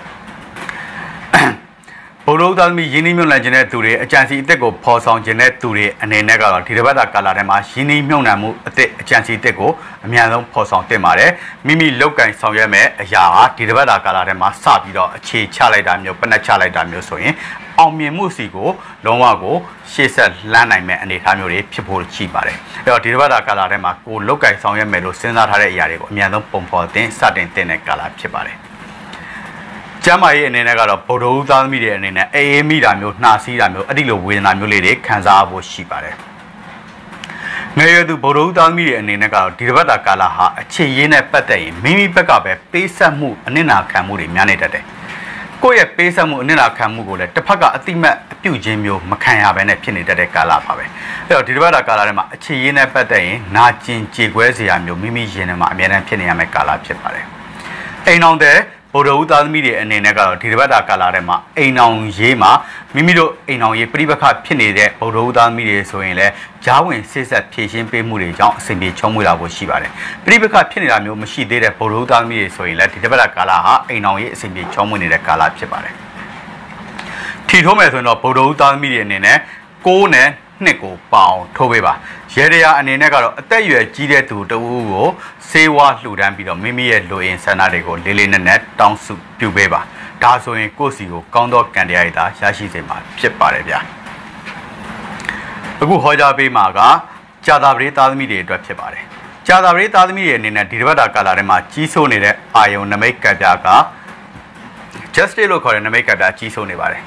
Speaker 2: ဗုဒ္ဓဦးသားသမီးရင်းနှီးမြှုပ်နှံခြင်းတဲ့သူတွေအကြံစီအသက်ကိုဖော်ဆောင်ခြင်းတဲ့သူတွေအနေနဲ့ကတော့ဒီတစ်ပတ်တာကာလထဲမှာရင်းနှီးမြှုပ်နှံမှုအသက်အကြံစီအသက်ကိုအများဆုံးဖော်ဆောင်တင်ပါတယ်မိမိလောက်ကင်ဆောင်ရွက်မဲ့အရာဟာဒီတစ်ပတ်တာကာလထဲမှာစပြီးတော့အခြေချလိုက်တာမျိုးပနက်ချလိုက်တာမျိုးဆိုရင်အောင်မြင်မှုစီကိုလုံးဝကိုရှေ့ဆက်လှမ်းနိုင်မဲ့အနေအထားမျိုးတွေဖြစ်ဖို့ရှိပါတယ်အဲ့တော့ဒီတစ်ပတ်တာကာလထဲမှာကိုလောက်ကင်ဆောင်ရွက်မဲ့လို့စဉ်းစားထားတဲ့အရာတွေကိုအများဆုံးပုံဖော်တင်စတင်တင်တဲ့ကာလဖြစ်ပါတယ်ကျမ်းမာရေးအနေနဲ့ကတော့ဗုဒ္ဓဦးသားသမီးတွေအနေနဲ့အေးအေးမိတာမျိုးနှာစီးတာမျိုးအဲ့ဒီလိုဝေဒနာမျိုးလေးတွေခံစားဖို့ရှိပါတယ်။ငယ်ရွယ်သူဗုဒ္ဓဦးသားသမီးတွေအနေနဲ့ကတော့ဒီတစ်ပတ်တာကာလဟာအခြေရေးနဲ့ပတ်သက်ရင်မိမိဘက်ကပဲပေးဆက်မှုအနစ်နာခံမှုတွေများနေတတ်တယ်။ကိုယ့်ရဲ့ပေးဆက်မှုအနစ်နာခံမှုကိုလည်းတစ်ဖက်ကအတိမတ်အပြုတ်ခြင်းမျိုးမခံရဘဲနဲ့ဖြစ်နေတတ်တဲ့ကာလပါပဲ။အဲ့တော့ဒီတစ်ပတ်တာကာလထဲမှာအခြေရေးနဲ့ပတ်သက်ရင်နာကျင်ကြေကွဲစရာမျိုးမိမိရင်ထဲမှာအများအားဖြစ်နေရမယ့်ကာလဖြစ်ပါတယ်။အိမ်အောင်တဲ့ဗုဒ္ဓဦးသားသမီးတွေအနေနဲ့ကတော့ဒီတစ်ပတ်တာကာလထဲမှာအိမ်အောင်ရေးမှာမိမိတို့အိမ်အောင်ရေးပြိပခဖြစ်နေတဲ့ဗုဒ္ဓဦးသားသမီးတွေဆိုရင်လည်းဂျားဝင်စစ်ဆက်ဖြည့်ရှင်းပေးမှုတွေကြောင့်အဆင်ပြေချုံးမွေလာဖို့ရှိပါတယ်ပြိပခဖြစ်နေတာမျိုးမရှိသေးတဲ့ဗုဒ္ဓဦးသားသမီးတွေဆိုရင်လည်းဒီတစ်ပတ်တာကာလဟာအိမ်အောင်ရေးအဆင်ပြေချုံးမွေနေတဲ့ကာလဖြစ်ပါတယ်ထီထိုးမယ်ဆိုရင်တော့ဗုဒ္ဓဦးသားသမီးတွေအနေနဲ့ကိုးနဲ့နှစ်ကိုပေါအောင်ထိုးပေးပါရေတရာအနေနဲ့ကတော့အသက်အရွယ်ကြီးတဲ့သူတဦးကိုစေဝါလှူဒန်းပြီးတော့မိမိရဲ့လူအင်ဆန္ဒတွေကိုလေးလေးနက်နက်တောင်းစုပြုပေးပါဒါဆိုရင်ကိုယ့်စီကိုကောင်းသောကံတရားရည်သာရရှိစေမှာဖြစ်ပါတယ်ဗျာအခုဟောကြားပေးမှာကကြာသာပရိသားသမီးတွေအတွက်ဖြစ်ပါတယ်ကြာသာပရိသားသမီးတွေအနေနဲ့ဒီတစ်ပတ်တာကာလထဲမှာကြီးစိုးနေတဲ့အာယုံနမိတ်ကံပြားက justice လို့ခေါ်တဲ့နမိတ်ကံပြားကြီးစိုးနေပါတယ်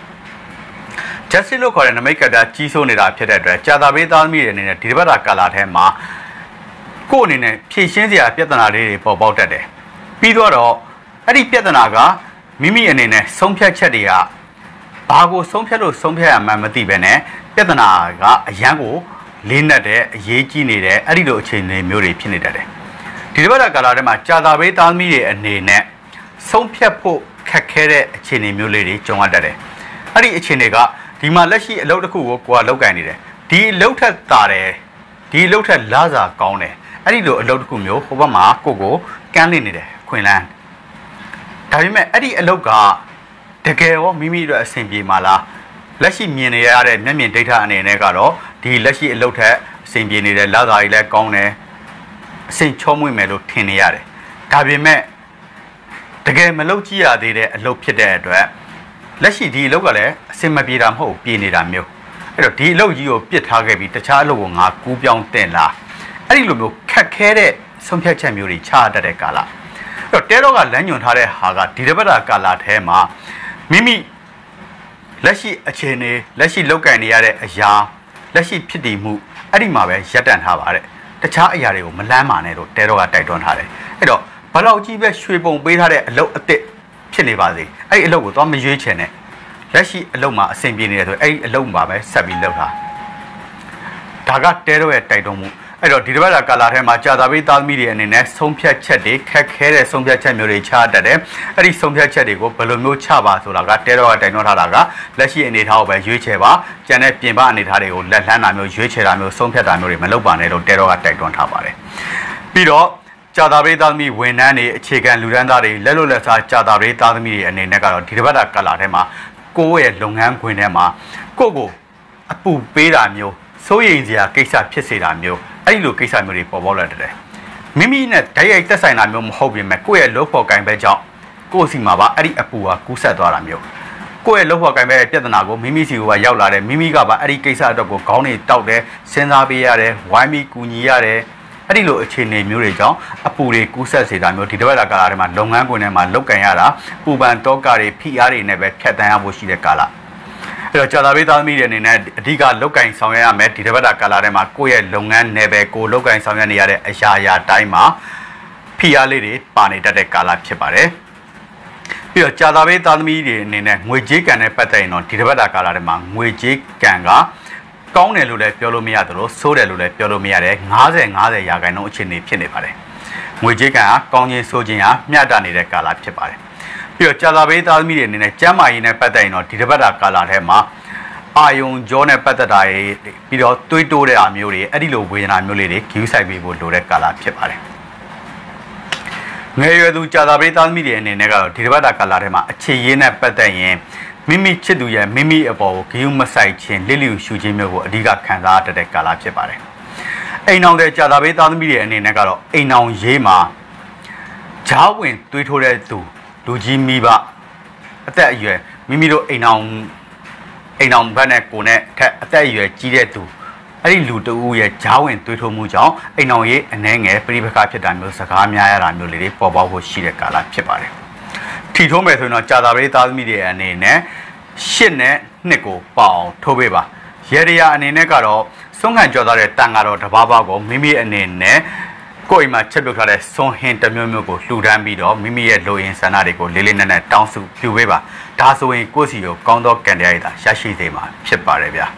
Speaker 2: justice လို့ခေါ်တဲ့နမိတ်ကတ္တကြီးစိုးနေတာဖြစ်တဲ့အတွက်ကြာသာပေးသားသမီးတွေအနေနဲ့ဒီတစ်ပတ်တာကာလထဲမှာကိုယ့်အနေနဲ့ဖြည့်ရှင်းစရာပြဿနာလေးတွေပေါ်ပေါက်တတ်တယ်ပြီးတော့အဲ့ဒီပြဿနာကမိမိအနေနဲ့ဆုံးဖြတ်ချက်တွေကဘာကိုဆုံးဖြတ်လို့ဆုံးဖြတ်ရမှန်းမသိပဲနဲ့ပြဿနာကအရန်ကိုလေးနက်တဲ့အရေးကြီးနေတဲ့အဲ့ဒီလိုအခြေအနေမျိုးတွေဖြစ်နေတတ်တယ်ဒီတစ်ပတ်တာကာလထဲမှာကြာသာပေးသားသမီးတွေအနေနဲ့ဆုံးဖြတ်ဖို့ခက်ခဲတဲ့အခြေအနေမျိုးလေးတွေကြုံရတတ်တယ်အဲ့ဒီအခြေအနေကဒီမှာလက်ရှိအလုပ်တစ်ခုကိုကိုယ်ကလောက်ကင်နေတယ်ဒီအလုပ်ထက်တာတယ်ဒီအလုပ်ထက်လာစာကောင်းတယ်အဲ့ဒီလိုအလုပ်တစ်ခုမျိုးဟိုဘက်မှာကိုကိုကမ်းနေနေတယ်ခွင်လန်းဒါပေမဲ့အဲ့ဒီအလုပ်ကတကယ်ရောမိမိတို့အဆင်ပြေမှာလားလက်ရှိမြင်နေရတဲ့မျက်မြင်ဒိဋ္ဌအနေနဲ့ကတော့ဒီလက်ရှိအလုပ်ထက်အဆင်ပြေနေတယ်လာစာကြီးလည်းကောင်းတယ်အဆင်ချောမွေ့မယ်လို့ထင်နေရတယ်ဒါပေမဲ့တကယ်မလုပ်ကြည့်ရသေးတဲ့အလုပ်ဖြစ်တဲ့အတွက်လက်ရှိဒီအလုပ်ကလည်းအစင်မပြေတာမဟုတ်ပြေနေတာမျိုးအဲ့တော့ဒီအလုပ်ကြီးကိုပြစ်ထားခဲ့ပြီးတခြားအလုပ်ကိုငါကူးပြောင်းတင်လာအဲ့ဒီလိုမျိုးခက်ခဲတဲ့ဆုံးဖြတ်ချက်မျိုးတွေချရတတ်တဲ့ကာလအဲ့တော့တဲတော့ကလမ်းညွန်ထားတဲ့ဟာကဒီတစ်ပတ်တာကာလထဲမှာမိမိလက်ရှိအခြေအနေလက်ရှိလောက်ကင်နေရတဲ့အရာလက်ရှိဖြစ်တည်မှုအဲ့ဒီမှာပဲရပ်တန့်ထားပါတဲ့တခြားအရာတွေကိုမလမ်းမာနဲ့လို့တဲတော့ကတိုက်တွန်းထားတယ်အဲ့တော့ဘလောက်ကြီးပဲရွှေပုံပေးထားတဲ့အလုပ်အစ်စ်ဖြစ်နေပါစေအဲ့ဒီအလုပ်ကိုသွားမရွေးချယ်နဲ့လက်ရှိအလုပ်မှာအဆင်ပြေနေတယ်ဆိုအဲ့ဒီအလုပ်မှာပဲဆက်ပြီးလုပ်တာဒါကတဲတော့ရဲ့တိုက်တွန်းမှုအဲ့တော့ဒီတစ်ပတ်တာကာလထဲမှာကြာသာပေးသားသမီးတွေအနေနဲ့ဆုံးဖြတ်ချက်တွေခက်ခဲတဲ့ဆုံးဖြတ်ချက်မျိုးတွေချတတ်တယ်အဲ့ဒီဆုံးဖြတ်ချက်တွေကိုဘယ်လိုမျိုးချပါဆိုတာကတဲတော့ကတိုက်တွန်းထားတာကလက်ရှိအနေထားကိုပဲရွေးချယ်ပါကျန်တဲ့ပြင်ပအနေထားတွေကိုလက်လှမ်းတာမျိုးရွေးချယ်တာမျိုးဆုံးဖြတ်တာမျိုးတွေမလုပ်ပါနဲ့လို့တဲတော့ကတိုက်တွန်းထားပါတယ်ပြီးတော့ကြာသာပေးသားသမီးဝန်ထမ်းတွေအခြေခံလူတန်းသားတွေလက်လွတ်လက်စားကြာသာပေးသားသမီးတွေအနေနဲ့ကတော့ဒီတစ်ပတ်တာကာလထဲမှာကိုယ့်ရဲ့လုပ်ငန်းခွင်ထဲမှာကိုယ့်ကိုအပူပေးတာမျိုးစိုးရိမ်စရာကိစ္စဖြစ်စေတာမျိုးအဲ့ဒီလိုကိစ္စမျိုးတွေပေါ်ပေါက်လာတယ်မိမိနဲ့ဓာတ်ရိုက်သက်ဆိုင်တာမျိုးမဟုတ်ပြင်မဲ့ကိုယ့်ရဲ့လုပ်ဖို့ကိုင်ဘက်ကြောင့်ကိုယ့်စီမှာပါအဲ့ဒီအပူဟာကူးဆက်သွားတာမျိုးကိုယ့်ရဲ့လုပ်ဖို့ကိုင်ဘက်ရဲ့ပြဿနာကိုမိမိစီကရောက်လာတယ်မိမိကပါအဲ့ဒီကိစ္စအတွက်ကိုခေါင်းတွေတောက်တယ်စဉ်းစားပေးရတယ်ဝိုင်းပြီးကူညီရတယ်အဲ့ဒီလိုအခြေအနေမျိုးတွေကြောင့်အပူတွေကူးဆက်စေတာမျိုးဒီတစ်ပတ်တာကာလထဲမှာလုပ်ငန်းခွင်ထဲမှာလုပ်ကင်ရတာပူပန်တောကတွေဖိအားတွေနဲ့ပဲဖြတ်တန်းရဖို့ရှိတဲ့ကာလအဲ့တော့ကြာသာပေးသားသမီးတွေအနေနဲ့အဓိကလောက်ကင်ဆောင်ရွက်ရမယ်ဒီတစ်ပတ်တာကာလထဲမှာကိုယ့်ရဲ့လုပ်ငန်းနယ်ပယ်ကိုလောက်ကင်ဆောင်ရွက်နေရတဲ့အရာရာတိုင်းမှာဖိအားလေးတွေပါနေတတ်တဲ့ကာလဖြစ်ပါတယ်ပြီးတော့ကြာသာပေးသားသမီးတွေအနေနဲ့ငွေကြေးကံနဲ့ပတ်သက်ရင်တော့ဒီတစ်ပတ်တာကာလထဲမှာငွေကြေးကံကကောင်းတယ်လို့လည်းပြောလို့မရသလိုဆိုးတယ်လို့လည်းပြောလို့မရတယ်၅၀ ၅၀ရာခိုင်နှုန်းအခြေအနေဖြစ်နေပါတယ်ငွေကြေးကံကကောင်းခြင်းဆိုးခြင်းဟာမျှတနေတဲ့ကာလဖြစ်ပါတယ်ပြီးတော့ကြာသာပေးသားသမီးတွေအနေနဲ့ကျမ်းမာရေးနဲ့ပတ်သက်ရင်တော့ဒီတစ်ပတ်တာကာလထဲမှာအာယုံကြောနဲ့ပတ်သက်တာတွေပြီးတော့တွေးတိုးတဲ့အားမျိုးတွေအဲ့ဒီလိုဝေဒနာမျိုးလေးတွေဂရုစိုက်ပေးဖို့လိုတဲ့ကာလဖြစ်ပါတယ်ငယ်ရွယ်သူကြာသာပေးသားသမီးတွေအနေနဲ့ကတော့ဒီတစ်ပတ်တာကာလထဲမှာအခြေရင်းနဲ့ပတ်သက်ရင်မိမိချစ်သူရဲ့မိမိအပေါ်ကိုဂရုမစိုက်ခြင်းလစ်လျူရှုခြင်းမျိုးကိုအဓိကခံစားရတဲ့ကာလဖြစ်ပါတယ်အိမ်အောင်တဲ့ကြာသာပေးသားသမီးတွေအနေနဲ့ကတော့အိမ်အောင်ရေးမှာဂျားဝင်တွေးထိုးတဲ့သူလူကြီးမိဘအသက်အရွယ်မိမိတို့အိမ်အောင်အိမ်အောင်ဘက်နဲ့ကိုနဲ့ထက်အသက်အရွယ်ကြီးတဲ့သူအဲ့ဒီလူတဦးရဲ့ဂျားဝင်တွေးထိုးမှုကြောင့်အိမ်အောင်ရေးအနှဲငယ်ပြိပခါဖြစ်တာမျိုးစကားများရတာမျိုးလေးတွေပေါ်ပေါက်ဖို့ရှိတဲ့ကာလဖြစ်ပါတယ်ထီထိုးမယ်ဆိုရင်တော့ကြာသာပေးသားသမီးတွေအနေနဲ့ရှစ်နဲ့နှစ်ကိုပေါအောင်ထိုးပေးပါရေရရာအနေနဲ့ကတော့စွန့်ခံကြော်သားတဲ့တန်ကတော့တဘာဘာကိုမိမိအနေနဲ့ကိုယ်အိမ်မှာချက်ပြုတ်ထားတဲ့စွန်ဟင်တစ်မျိုးမျိုးကိုလှူဒန်းပြီးတော့မိမိရဲ့လိုရင်းဆန္ဒတွေကိုလေးလေးနက်နက်တောင်းစုပြုပေးပါဒါဆိုရင်ကိုယ့်စီကိုကောင်းသောကံတရားရည်သာရရှိစေမှာဖြစ်ပါတယ်ဗျာ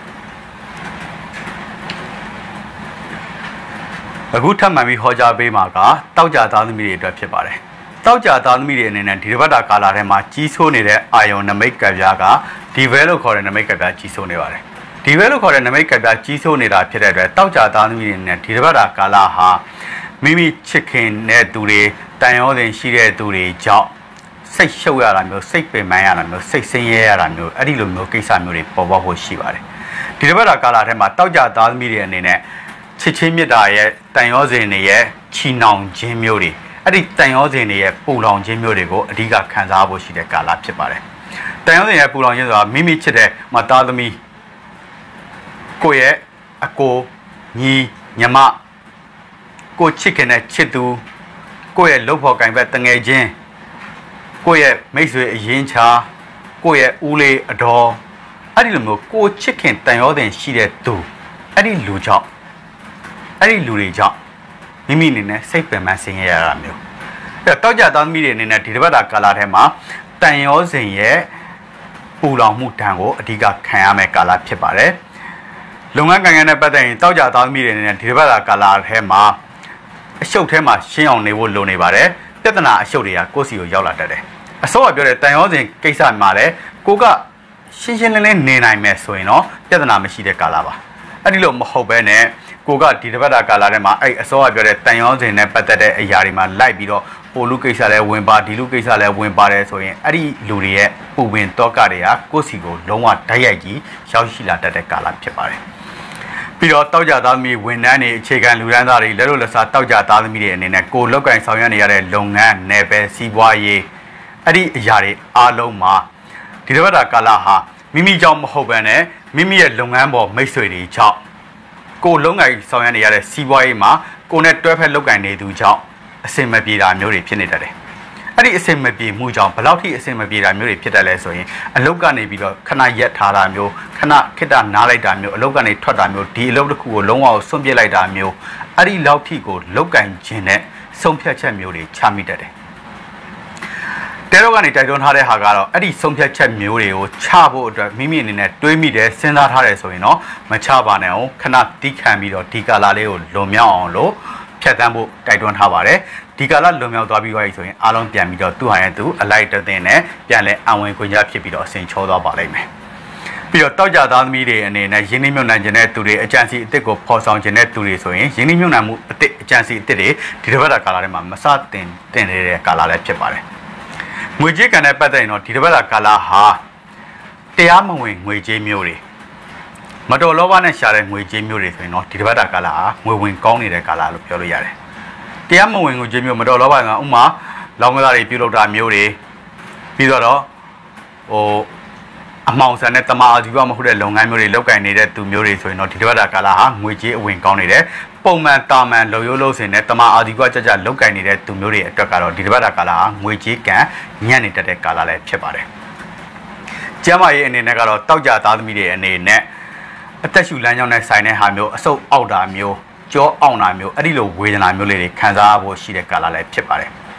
Speaker 2: အခုထပ်မံပြီးဟောကြားပေးမှာကတောက်ကြသားသမီးတွေအတွက်ဖြစ်ပါတယ်တောက်ကြသားသမီးတွေအနေနဲ့ဒီတစ်ပတ်တာကာလထဲမှာကြီးစိုးနေတဲ့အာယုံနမိတ်ကပြားကဒီဘဲလို့ခေါ်တဲ့နမိတ်ကပြားကြီးစိုးနေပါတယ်ဒီဘဲလို့ခေါ်တဲ့နမိတ်ကပြားကြီးစိုးနေတာဖြစ်တဲ့အတွက်တောက်ကြသားသမီးတွေနဲ့ဒီတစ်ပတ်တာကာလဟာမိမိချစ်ခင်တဲ့သူတွေတန်ရောစဉ်ရှိတဲ့သူတွေကြောင့်စိတ်ရှုပ်ရတာမျိုးစိတ်ပင်ပန်းရတာမျိုးစိတ်ဆင်းရဲရတာမျိုးအဲ့ဒီလိုမျိုးကိစ္စမျိုးတွေပေါ်ပေါက်ဖို့ရှိပါတယ်ဒီတစ်ပတ်တာကာလထဲမှာတောက်ကြသားသမီးတွေအနေနဲ့ချစ်ချင်းမြတ်တာရဲ့တန်ရောစဉ်တွေရဲ့ချီနှောင်ခြင်းမျိုးတွေအဲ့ဒီတန်ရောစဉ်တွေရဲ့ပူလောင်ခြင်းမျိုးတွေကိုအဓိကခံစားဖို့ရှိတဲ့ကာလဖြစ်ပါတယ်တန်ရောစဉ်ရဲ့ပူလောင်ခြင်းဆိုတာမိမိချစ်တဲ့မသားသမီးကိုယ့်ရဲ့အကိုညီညီမကိုချစ်ခင်တဲ့ချစ်သူကိုယ့်ရဲ့လှုပ်ဖော်ကင်ဘက်တငယ်ချင်းကိုယ့်ရဲ့မိတ်ဆွေအရင်ချာကိုယ့်ရဲ့ဦးလေးအတော်အဲ့ဒီလိုမျိုးကိုချစ်ခင်တန်ရောစဉ်ရှိတဲ့သူအဲ့ဒီလူကြောင့်အဲ့ဒီလူတွေကြောင့်မိမိအနေနဲ့စိတ်ပင်ပန်းဆင်းရဲရတာမျိုးအဲ့တော့တောက်ကြသားသမီးတွေအနေနဲ့ဒီတစ်ပတ်တာကာလထဲမှာတန်ရောစဉ်ရဲ့ပူလောင်မှုတန်ကိုအဓိကခံရမယ့်ကာလဖြစ်ပါတယ်လုပ်ငန်းကိုင်ငန်းနဲ့ပတ်သက်ရင်တောက်ကြသားသမီးတွေအနေနဲ့ဒီတစ်ပတ်တာကာလထဲမှာအရှုပ်ထဲမှာရှင်းအောင်နေဖို့လိုနေပါတယ်ပြဿနာအရှုပ်တွေကကိုယ့်စီကိုရောက်လာတတ်တယ်အစောကပြောတဲ့တန်ရောစဉ်ကိစ္စမှာလည်းကိုကရှင်းရှင်းလင်းလင်းနေနိုင်မယ်ဆိုရင်တော့ပြဿနာမရှိတဲ့ကာလပါအဲ့ဒီလိုမဟုတ်ဘဲနဲ့ကိုကဒီတစ်ပတ်တာကာလထဲမှာအဲ့အစောကပြောတဲ့တန်ရောစဉ်နဲ့ပတ်သက်တဲ့အရာတွေမှာလိုက်ပြီးတော့ပိုလူကိစ္စလည်းဝင်ပါဒီလူကိစ္စလည်းဝင်ပါတယ်ဆိုရင်အဲ့ဒီလူတွေရဲ့ပူပင်တောကတွေကကိုယ့်စီကိုလုံးဝဓာတ်ရိုက်ကြီးရောက်ရှိလာတတ်တဲ့ကာလဖြစ်ပါတယ်ပြီးတော့တောက်ကြသားသမီးဝန်ထမ်းတွေအခြေခံလူရန်သားတွေလက်လို့လက်စားတောက်ကြသားသမီးတွေအနေနဲ့ကိုလောက်ကင်ဆောင်ရွက်နေရတဲ့လုပ်ငန်းနယ်ပယ်စီးပွားရေးအဲ့ဒီအရာတွေအားလုံးမှာဒီတစ်ပတ်တာကာလဟာမိမိကြောင့်မဟုတ်ဘဲနဲ့မိမိရဲ့လုပ်ငန်းပေါ်မိတ်ဆွေတွေကြောင့်ကိုလုံးကင်ဆောင်ရွက်နေရတဲ့စီးပွားရေးမှာကိုနဲ့တွဲဖက်လုပ်ကင်နေသူကြောင့်အစင်မပြေတာမျိုးတွေဖြစ်နေတတ်တယ်အဲ့ဒီအစင်မပြေမှုကြောင့်ဘယ်လောက်ထိအစင်မပြေတာမျိုးတွေဖြစ်တတ်လဲဆိုရင်အလုတ်ကနေပြီးတော့ခဏရက်ထားတာမျိုးခဏခိတ္တနားလိုက်တာမျိုးအလုတ်ကနေထွက်တာမျိုးဒီအလုတ်တစ်ခုကိုလုံးဝဆွန့်ပစ်လိုက်တာမျိုးအဲ့ဒီလောက်ထိကိုလုတ်ကင်ခြင်းနဲ့ဆုံးဖြတ်ချက်မျိုးတွေချမိတတ်တယ်တဲတော့ကနေတိုက်တွန်းထားတဲ့ဟာကတော့အဲ့ဒီဆုံးဖြတ်ချက်မျိုးတွေကိုချဖို့အတွက်မိမိအနေနဲ့တွေးမိတယ်စဉ်းစားထားတယ်ဆိုရင်တော့မချပါနဲ့အောင်ခဏတီးခံပြီးတော့ဒီကာလာလေးကိုလွန်မြောက်အောင်လို့ဖြတ်တန်းဖို့တိုက်တွန်းထားပါတယ်ဒီကာလလွန်မြောက်သွားပြီးသွားပြီဆိုရင်အားလုံးပြန်ပြီးတော့သူ့ဟာရဲ့သူအလိုက်တသိန်းနဲ့ပြန်လဲအဝင်ခွင့်ရဖြစ်ပြီးတော့အစဉ်ချောသွားပါလိမ့်မယ်ပြီးတော့တောက်ကြသားသမီးတွေအနေနဲ့ရင်းနှီးမြှုပ်နှံခြင်းတဲ့သူတွေအကြံစီအစ်စ်ကိုဖော်ဆောင်ခြင်းတဲ့သူတွေဆိုရင်ရင်းနှီးမြှုပ်နှံမှုအစ်စ်အကြံစီအစ်စ်တွေဒီတစ်ပတ်တာကာလထဲမှာမစတင်တင်နေတဲ့ကာလလည်းဖြစ်ပါတယ်ငွေကြေးကံနဲ့ပတ်သက်ရင်တော့ဒီတစ်ပတ်တာကာလဟာတရားမဝင်ငွေကြေးမျိုးတွေမတော်လောဘနဲ့ရှာတဲ့ငွေကြေးမျိုးတွေဆိုရင်တော့ဒီတစ်ပတ်တာကာလဟာငွေဝင်ကောင်းနေတဲ့ကာလလို့ပြောလို့ရတယ်တရားမဝင်ငွေကြေးမျိုးမတော်လောဘကဥမာလောင်းကစားတွေပြုလုပ်တာမျိုးတွေပြီးတော့ဟိုအမောင်ဆန်တဲ့တမာအဒီဘမဟုတ်တဲ့လုပ်ငန်းမျိုးတွေလုပ်ကင်နေတဲ့သူမျိုးတွေဆိုရင်တော့ဒီတစ်ပတ်တာကာလဟာငွေကြေးအဝင်ကောင်းနေတယ်ပုံမှန်တာမန်လုံရိုးလို့စင်တဲ့တမာအာဒီကကြကြလုပ်ကင်နေတဲ့သူမျိုးတွေအတွက်ကတော့ဒီတစ်ပတ်တာကာလဟာငွေကြေးကံညံ့နေတတ်တဲ့ကာလလည်းဖြစ်ပါတယ်ကျမ်းမာရေးအနေနဲ့ကတော့တောက်ကြသားသမီးတွေအနေနဲ့အသက်ရှူလမ်းကြောင်းနဲ့ဆိုင်တဲ့ဟာမျိုးအဆုပ်အောက်တာမျိုးကြောအောင်တာမျိုးအဲ့ဒီလိုဝေဒနာမျိုးလေးတွေခံစားဖို့ရှိတဲ့ကာလလည်းဖြစ်ပါတယ်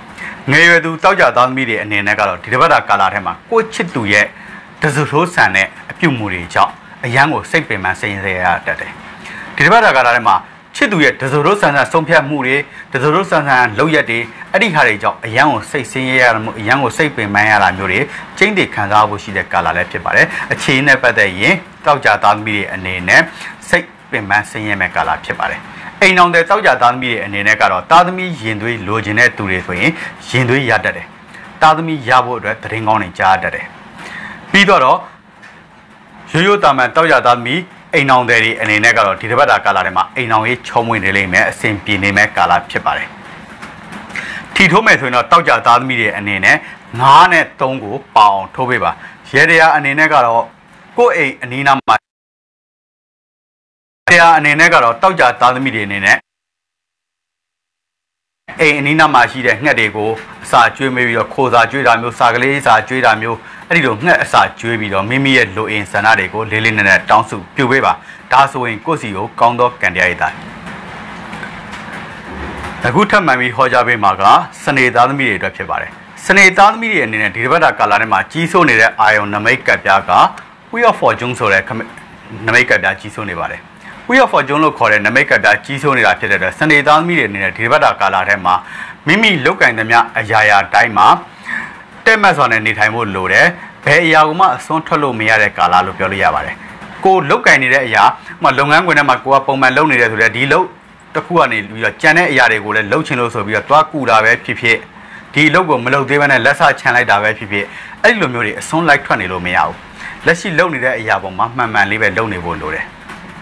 Speaker 2: ငယ်ရွယ်သူတောက်ကြသားသမီးတွေအနေနဲ့ကတော့ဒီတစ်ပတ်တာကာလထဲမှာကိုချစ်သူရဲ့တစုထိုးဆန်တဲ့အပြုမှုတွေကြောင့်အရန်ကိုစိတ်ပင်ပန်းစိန်ရရတတ်တယ်ဒီတစ်ပတ်တာကာလထဲမှာချစ်သူရဲ့တစုထိုးဆန်ဆန်ဆုံးဖြတ်မှုတွေတစုထိုးဆန်ဆန်လုပ်ရက်တွေအဲ့ဒီဟာတွေကြောင့်အရန်ကိုစိတ်ဆင်းရဲရမှုအရန်ကိုစိတ်ပင်ပန်းရတာမျိုးတွေကျိန်းတွေခံစားဖို့ရှိတဲ့ကာလလည်းဖြစ်ပါတယ်အခြေအနေနဲ့ပတ်သက်ရင်တောက်ကြသားသမီးတွေအနေနဲ့စိတ်ပင်ပန်းဆင်းရဲမဲ့ကာလဖြစ်ပါတယ်အိမ်အောင်တဲ့တောက်ကြသားသမီးတွေအနေနဲ့ကတော့သားသမီးရင်သွေးလိုချင်တဲ့သူတွေဆိုရင်ရင်သွေးရတတ်တယ်သားသမီးရဖို့အတွက်တရင်ကောင်းနေကြားတတ်တယ်ပြီးတော့ရိုးရိုးတာမန်တောက်ကြသားသမီးအိမ်အောင်တဲ့တွေအနေနဲ့ကတော့ဒီတစ်ပတ်တာကာလထဲမှာအိမ်အောင်ရေးချုံးဝင်နေလိမ့်မယ်အဆင်ပြေနေမဲ့ကာလဖြစ်ပါတယ်ထီထိုးမယ်ဆိုရင်တော့တောက်ကြသားသမီးတွေအနေနဲ့ငါးနဲ့သုံးကိုပေါအောင်ထိုးပေးပါရဲတရားအနေနဲ့ကတော့ကိုယ့်အိမ်အနီးနားမှာတရားအနေနဲ့ကတော့တောက်ကြသားသမီးတွေအနေနဲ့အိမ်အနီးနားမှာရှိတဲ့ငှက်တွေကိုအစာကျွေးမေးပြီးတော့ခိုးစာကျွေးတာမျိုးစာကလေးစာကျွေးတာမျိုးအဲ့ဒီလိုငှက်အစာကျွေးပြီးတော့မိမိရဲ့လိုအင်ဆန္ဒတွေကိုလေးလေးနက်နက်တောင်းစုပြုပေးပါဒါဆိုရင်ကိုယ့်စီကိုကောင်းသောကံတရားရည်သားအခုထပ်မှန်ပြီးဟောကြားပေးမှာကစနေသားသမီးတွေအတွက်ဖြစ်ပါတယ်စနေသားသမီးတွေအနေနဲ့ဒီတစ်ပတ်တာကာလထဲမှာကြီးစိုးနေတဲ့အာယုံနမိတ်ကပ်ပြားက Wheel of Fortune ဆိုတဲ့နမိတ်ကပ်ပြားကြီးစိုးနေပါတယ်Wheel of Fortune လို့ခေါ်တဲ့နမိတ်ကပ်ပြားကြီးစိုးနေတာဖြစ်တဲ့အတွက်စနေသားသမီးတွေအနေနဲ့ဒီတစ်ပတ်တာကာလထဲမှာမိမိလောက်ကင်သမျှအရာရာတိုင်းမှာတက်မှတ်စွာနဲ့နေထိုင်ဖို့လိုတယ်ဘယ်အရာကိုမှအစွန်းထွက်လို့မရတဲ့ကာလလို့ပြောလို့ရပါတယ်ကိုလောက်ကင်နေတဲ့အရာမှလုပ်ငန်းခွင်ထဲမှာကိုကပုံမှန်လုပ်နေတယ်ဆိုတဲ့ဒီလုပ်တစ်ခုကနေပြီးတော့ကြံတဲ့အရာတွေကိုလည်းလှုပ်ချင်လို့ဆိုပြီးတော့တွားကူတာပဲဖြစ်ဖြစ်ဒီအလုပ်ကိုမလုပ်သေးဘဲနဲ့လက်ဆချန်လိုက်တာပဲဖြစ်ဖြစ်အဲ့ဒီလိုမျိုးတွေအစွန်းလိုက်ထွက်နေလို့မရဘူးလက်ရှိလုပ်နေတဲ့အရာပေါ်မှာမှန်မှန်လေးပဲလုပ်နေဖို့လိုတယ်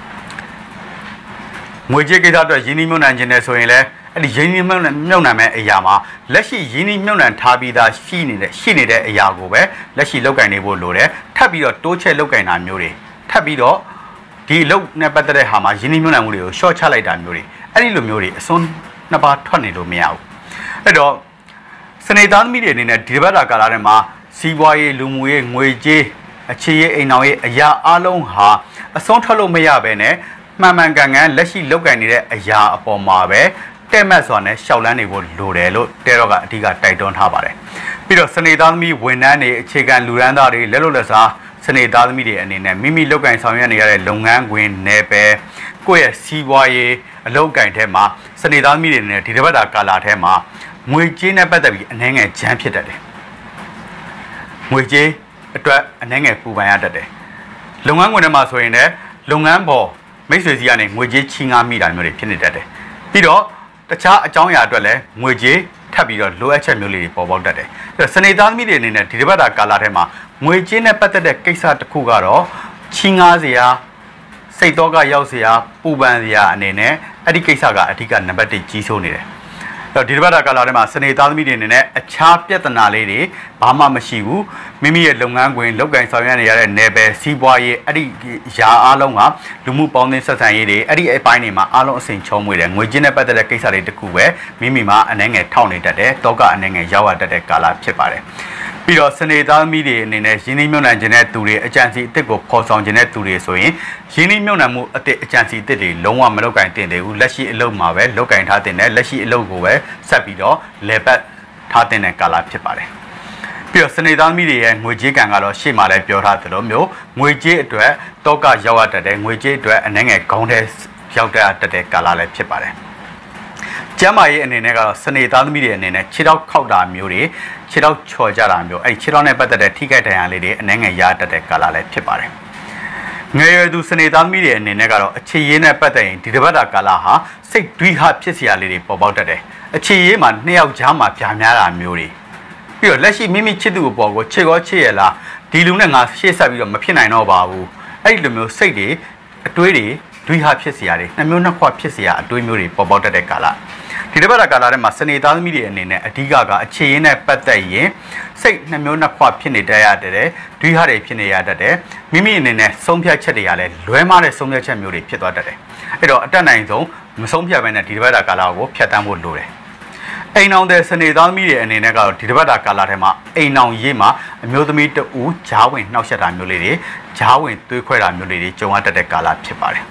Speaker 2: ငွေကြေးကိစ္စအတွက်ရင်းနှီးမြှုပ်နှံခြင်းနဲ့ဆိုရင်လည်းအဲ့ဒီရင်းနှီးမြှုပ်နှံမြှုပ်နှံမဲ့အရာမှာလက်ရှိရင်းနှီးမြှုပ်နှံထားပြီးသားရှိနေတဲ့ရှိနေတဲ့အရာကိုပဲလက်ရှိလုပ်ကင်နေဖို့လိုတယ်ထပ်ပြီးတော့တိုးချဲ့လုပ်ကင်တာမျိုးတွေထပ်ပြီးတော့ဒီအလုပ်နဲ့ပတ်သက်တဲ့ဟာမှာရင်းနှီးမြှုပ်နှံမှုတွေကို short ချလိုက်တာမျိုးတွေအဲ့ဒီလိုမျိုးတွေအစွန်းနှစ်ပါးထွက်နေလို့မရဘူးအဲ့တော့စနေသားသမီးတွေအနေနဲ့ဒီဘက်တာကာလထဲမှာစီးပွားရေးလူမှုရေးငွေကြေးအခြေရေးအိမ်အောင်ရေးအရာအလုံးဟာအစွန်းထွက်လို့မရဘဲနဲ့မှန်မှန်ကန်ကန်လက်ရှိလောက်ကင်နေတဲ့အရာအပေါ်မှာပဲတဲ့မှတ်စွာနဲ့ရှောက်လန်းနေဖို့လိုတယ်လို့တဲတော့ကအဓိကတိုက်တွန်းထားပါတယ်ပြီးတော့စနေသားသမီးဝန်ထမ်းတွေအခြေခံလူရန်သားတွေလက်လွတ်လက်စားစနေသားသမီးတွေအနေနဲ့မိမိလောက်ကင်ဆောင်ရွက်နေရတဲ့လုပ်ငန်းခွင်နယ်ပယ်ကိုယ့်ရဲ့စီးပွားရေးအလုပ်ကင်ထဲမှာစနေသားသမီးတွေနဲ့ဒီတစ်ပတ်တာကာလထဲမှာငွေကြေးနဲ့ပတ်သက်ပြီးအနှဲငယ်ချမ်းဖြစ်တတ်တယ်ငွေကြေးအတွက်အနှဲငယ်ပူပန်ရတတ်တယ်လုပ်ငန်းခွင်ထဲမှာဆိုရင်လည်းလုပ်ငန်းပေါ်မိတ်ဆွေစီကနေငွေကြေးချီးငှားမိတာမျိုးတွေဖြစ်နေတတ်တယ်ပြီးတော့တခြားအကြောင်းအရာအတွက်လည်းငွေကြေးထပ်ပြီးတော့လိုအပ်ချက်မျိုးလေးတွေပေါ်ပေါက်တတ်တယ်အဲ့တော့စနေသားသမီးတွေအနေနဲ့ဒီတစ်ပတ်တာကာလထဲမှာငွေကြေးနဲ့ပတ်သက်တဲ့ကိစ္စတစ်ခုကတော့ချီးငှားစရာစိတ်တော့ကရောက်စရာပူပန်စရာအနေနဲ့အဲ့ဒီကိစ္စကအဓိကနံပါတ်တစ်ကြီးစိုးနေတယ်အဲ့တော့ဒီတစ်ပတ်တာကာလထဲမှာစနေသားသမီးတွေအနေနဲ့အခြားပြဿနာလေးတွေဘာမှမရှိဘူးမိမိရဲ့လုပ်ငန်းခွင်လုပ်ကိုင်ဆောင်ရွက်နေရတဲ့နယ်ပယ်စီးပွားရေးအဲ့ဒီယာအားလုံးကလူမှုပေါင်းသင်းဆက်ဆံရေးတွေအဲ့ဒီအပိုင်းတွေမှာအားလုံးအစိမ်ချုံးမွေတယ်ငွေကြေးနဲ့ပတ်သက်တဲ့ကိစ္စတွေတခုပဲမိမိမှာအနှဲငယ်ထောက်နေတတ်တယ်တောကအနှဲငယ်ရောက်ရတတ်တဲ့ကာလဖြစ်ပါတယ်ပြီးတော့စနေသားသမီးတွေအနေနဲ့ရင်းနှီးမြှုပ်နှံခြင်းတဲ့သူတွေအကြံစီအစ်စ်ကိုဖော်ဆောင်ခြင်းတဲ့သူတွေဆိုရင်ရင်းနှီးမြှုပ်နှံမှုအစ်စ်အကြံစီအစ်စ်တွေလုံးဝမလုပ်ကင်တင်တယ်ဘူးလက်ရှိအလုပ်မှာပဲလုပ်ကင်ထားတင်တယ်လက်ရှိအလုပ်ကိုပဲဆက်ပြီးတော့လေပတ်ထားတင်တဲ့ကာလဖြစ်ပါတယ်ပြီးတော့စနေသားသမီးတွေရဲ့ငွေကြေးကံကတော့ရှေ့မှာလည်းပြောထားသလိုမျိုးငွေကြေးအတွက်တောကရောက်ရတတ်တဲ့ငွေကြေးအတွက်အနှဲငယ်ခေါင်းထဲရောက်တတ်တဲ့ကာလလည်းဖြစ်ပါတယ်ကျမ်းမာရေးအနေနဲ့ကတော့စနေသားသမီးတွေအနေနဲ့ခြေထောက်ခောက်တာမျိုးတွေခြေထောက်ချော်ကြတာမျိုးအဲ့ခြေထောက်နဲ့ပတ်သက်တဲ့ထိခိုက်ဒဏ်ရာလေးတွေအနှဲငယ်ရတတ်တဲ့ကာလလည်းဖြစ်ပါတယ်ငယ်ရွယ်သူစနေသားသမီးတွေအနေနဲ့ကတော့အခြေရေးနဲ့ပတ်သက်ရင်ဒီတစ်ပတ်တာကာလဟာစိတ်ဒွိဟဖြစ်စရာလေးတွေပေါ်ပေါက်တတ်တယ်အခြေရေးမှာနှစ်ယောက်ကြားမှာပြားများတာမျိုးတွေပြီးတော့လက်ရှိမိမိချစ်သူအပေါ်ကိုချစ်ကောချစ်ရလားဒီလူနဲ့ငါရှေ့ဆက်ပြီးတော့မဖြစ်နိုင်တော့ပါဘူးအဲ့ဒီလိုမျိုးစိတ်တွေအတွေးတွေဒွိဟဖြစ်စရာတွေနှမျိုးနှစ်ခွဖြစ်စရာအတွေးမျိုးတွေပေါ်ပေါက်တတ်တဲ့ကာလဒီတစ်ပတ်တာကာလထဲမှာစနေသားသမီးတွေအနေနဲ့အဓိကကအခြေရင်းနဲ့ပတ်သက်ရင်စိတ်နှမျိုးနှစ်ခွဖြစ်နေတတ်ရတယ်ဒွိဟတွေဖြစ်နေရတတ်တယ်မိမိအနေနဲ့ဆုံးဖြတ်ချက်တွေကလည်းလွဲမှားတဲ့ဆုံးဖြတ်ချက်မျိုးတွေဖြစ်သွားတတ်တယ်အဲ့တော့အတက်နိုင်ဆုံးမဆုံးဖြတ်ဘဲနဲ့ဒီတစ်ပတ်တာကာလကိုဖြတ်တန်းဖို့လိုတယ်အိမ်အောင်တဲ့စနေသားသမီးတွေအနေနဲ့ကတော့ဒီတစ်ပတ်တာကာလထဲမှာအိမ်အောင်ရေးမှာအမျိုးသမီးတဦးဂျားဝင်နှောက်ယှက်တာမျိုးလေးတွေဂျားဝင်သွေးခွဲတာမျိုးလေးတွေကြုံရတတ်တဲ့ကာလဖြစ်ပါတယ်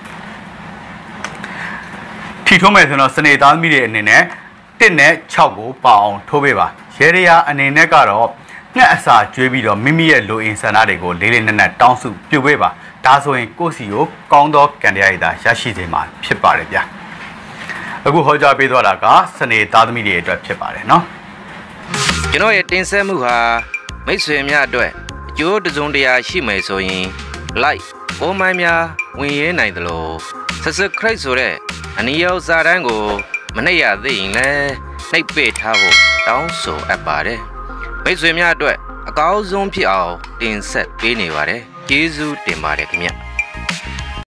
Speaker 2: ထီထိုးမယ်ဆိုတော့စနေသားသမီးတွေအနေနဲ့တစ်နဲ့ခြောက်ကိုပေါအောင်ထိုးပေးပါရေရရာအနေနဲ့ကတော့ငှက်အစာကျွေးပြီးတော့မိမိရဲ့လူအင်ဆန္ဒတွေကိုလေးလေးနက်နက်တောင်းစုပြုပေးပါဒါဆိုရင်ကိုယ့်စီကိုကောင်းသောကံတရားရည်သာရရှိစေမှာဖြစ်ပါတယ်ဗျာအခုဟောကြားပေးသွားတာကစနေသားသမီးတွေအတွက်ဖြစ်ပါတယ်နော်
Speaker 1: ကျွန်တော်ရဲ့တင်ဆက်မှုဟာမိတ်ဆွေများအတွက်အကျိုးတစုံတရာရှိမယ်ဆိုရင် like ပုံမှန်များဝင်ရဲနိုင်တယ်လို့ subscribe ဆိုတဲ့အနည်းရောက်စာတန်းကိုမနှိပ်ရသေးရင်လည်းနှိပ်ပေးထားဖို့တောင်းဆိုအပ်ပါတယ်မိတ်ဆွေများအတွက်အကောင်းဆုံးဖြစ်အောင်တင်ဆက်ပေးနေပါတယ်ကျေးဇူးတင်ပါတယ်ခင်ဗျ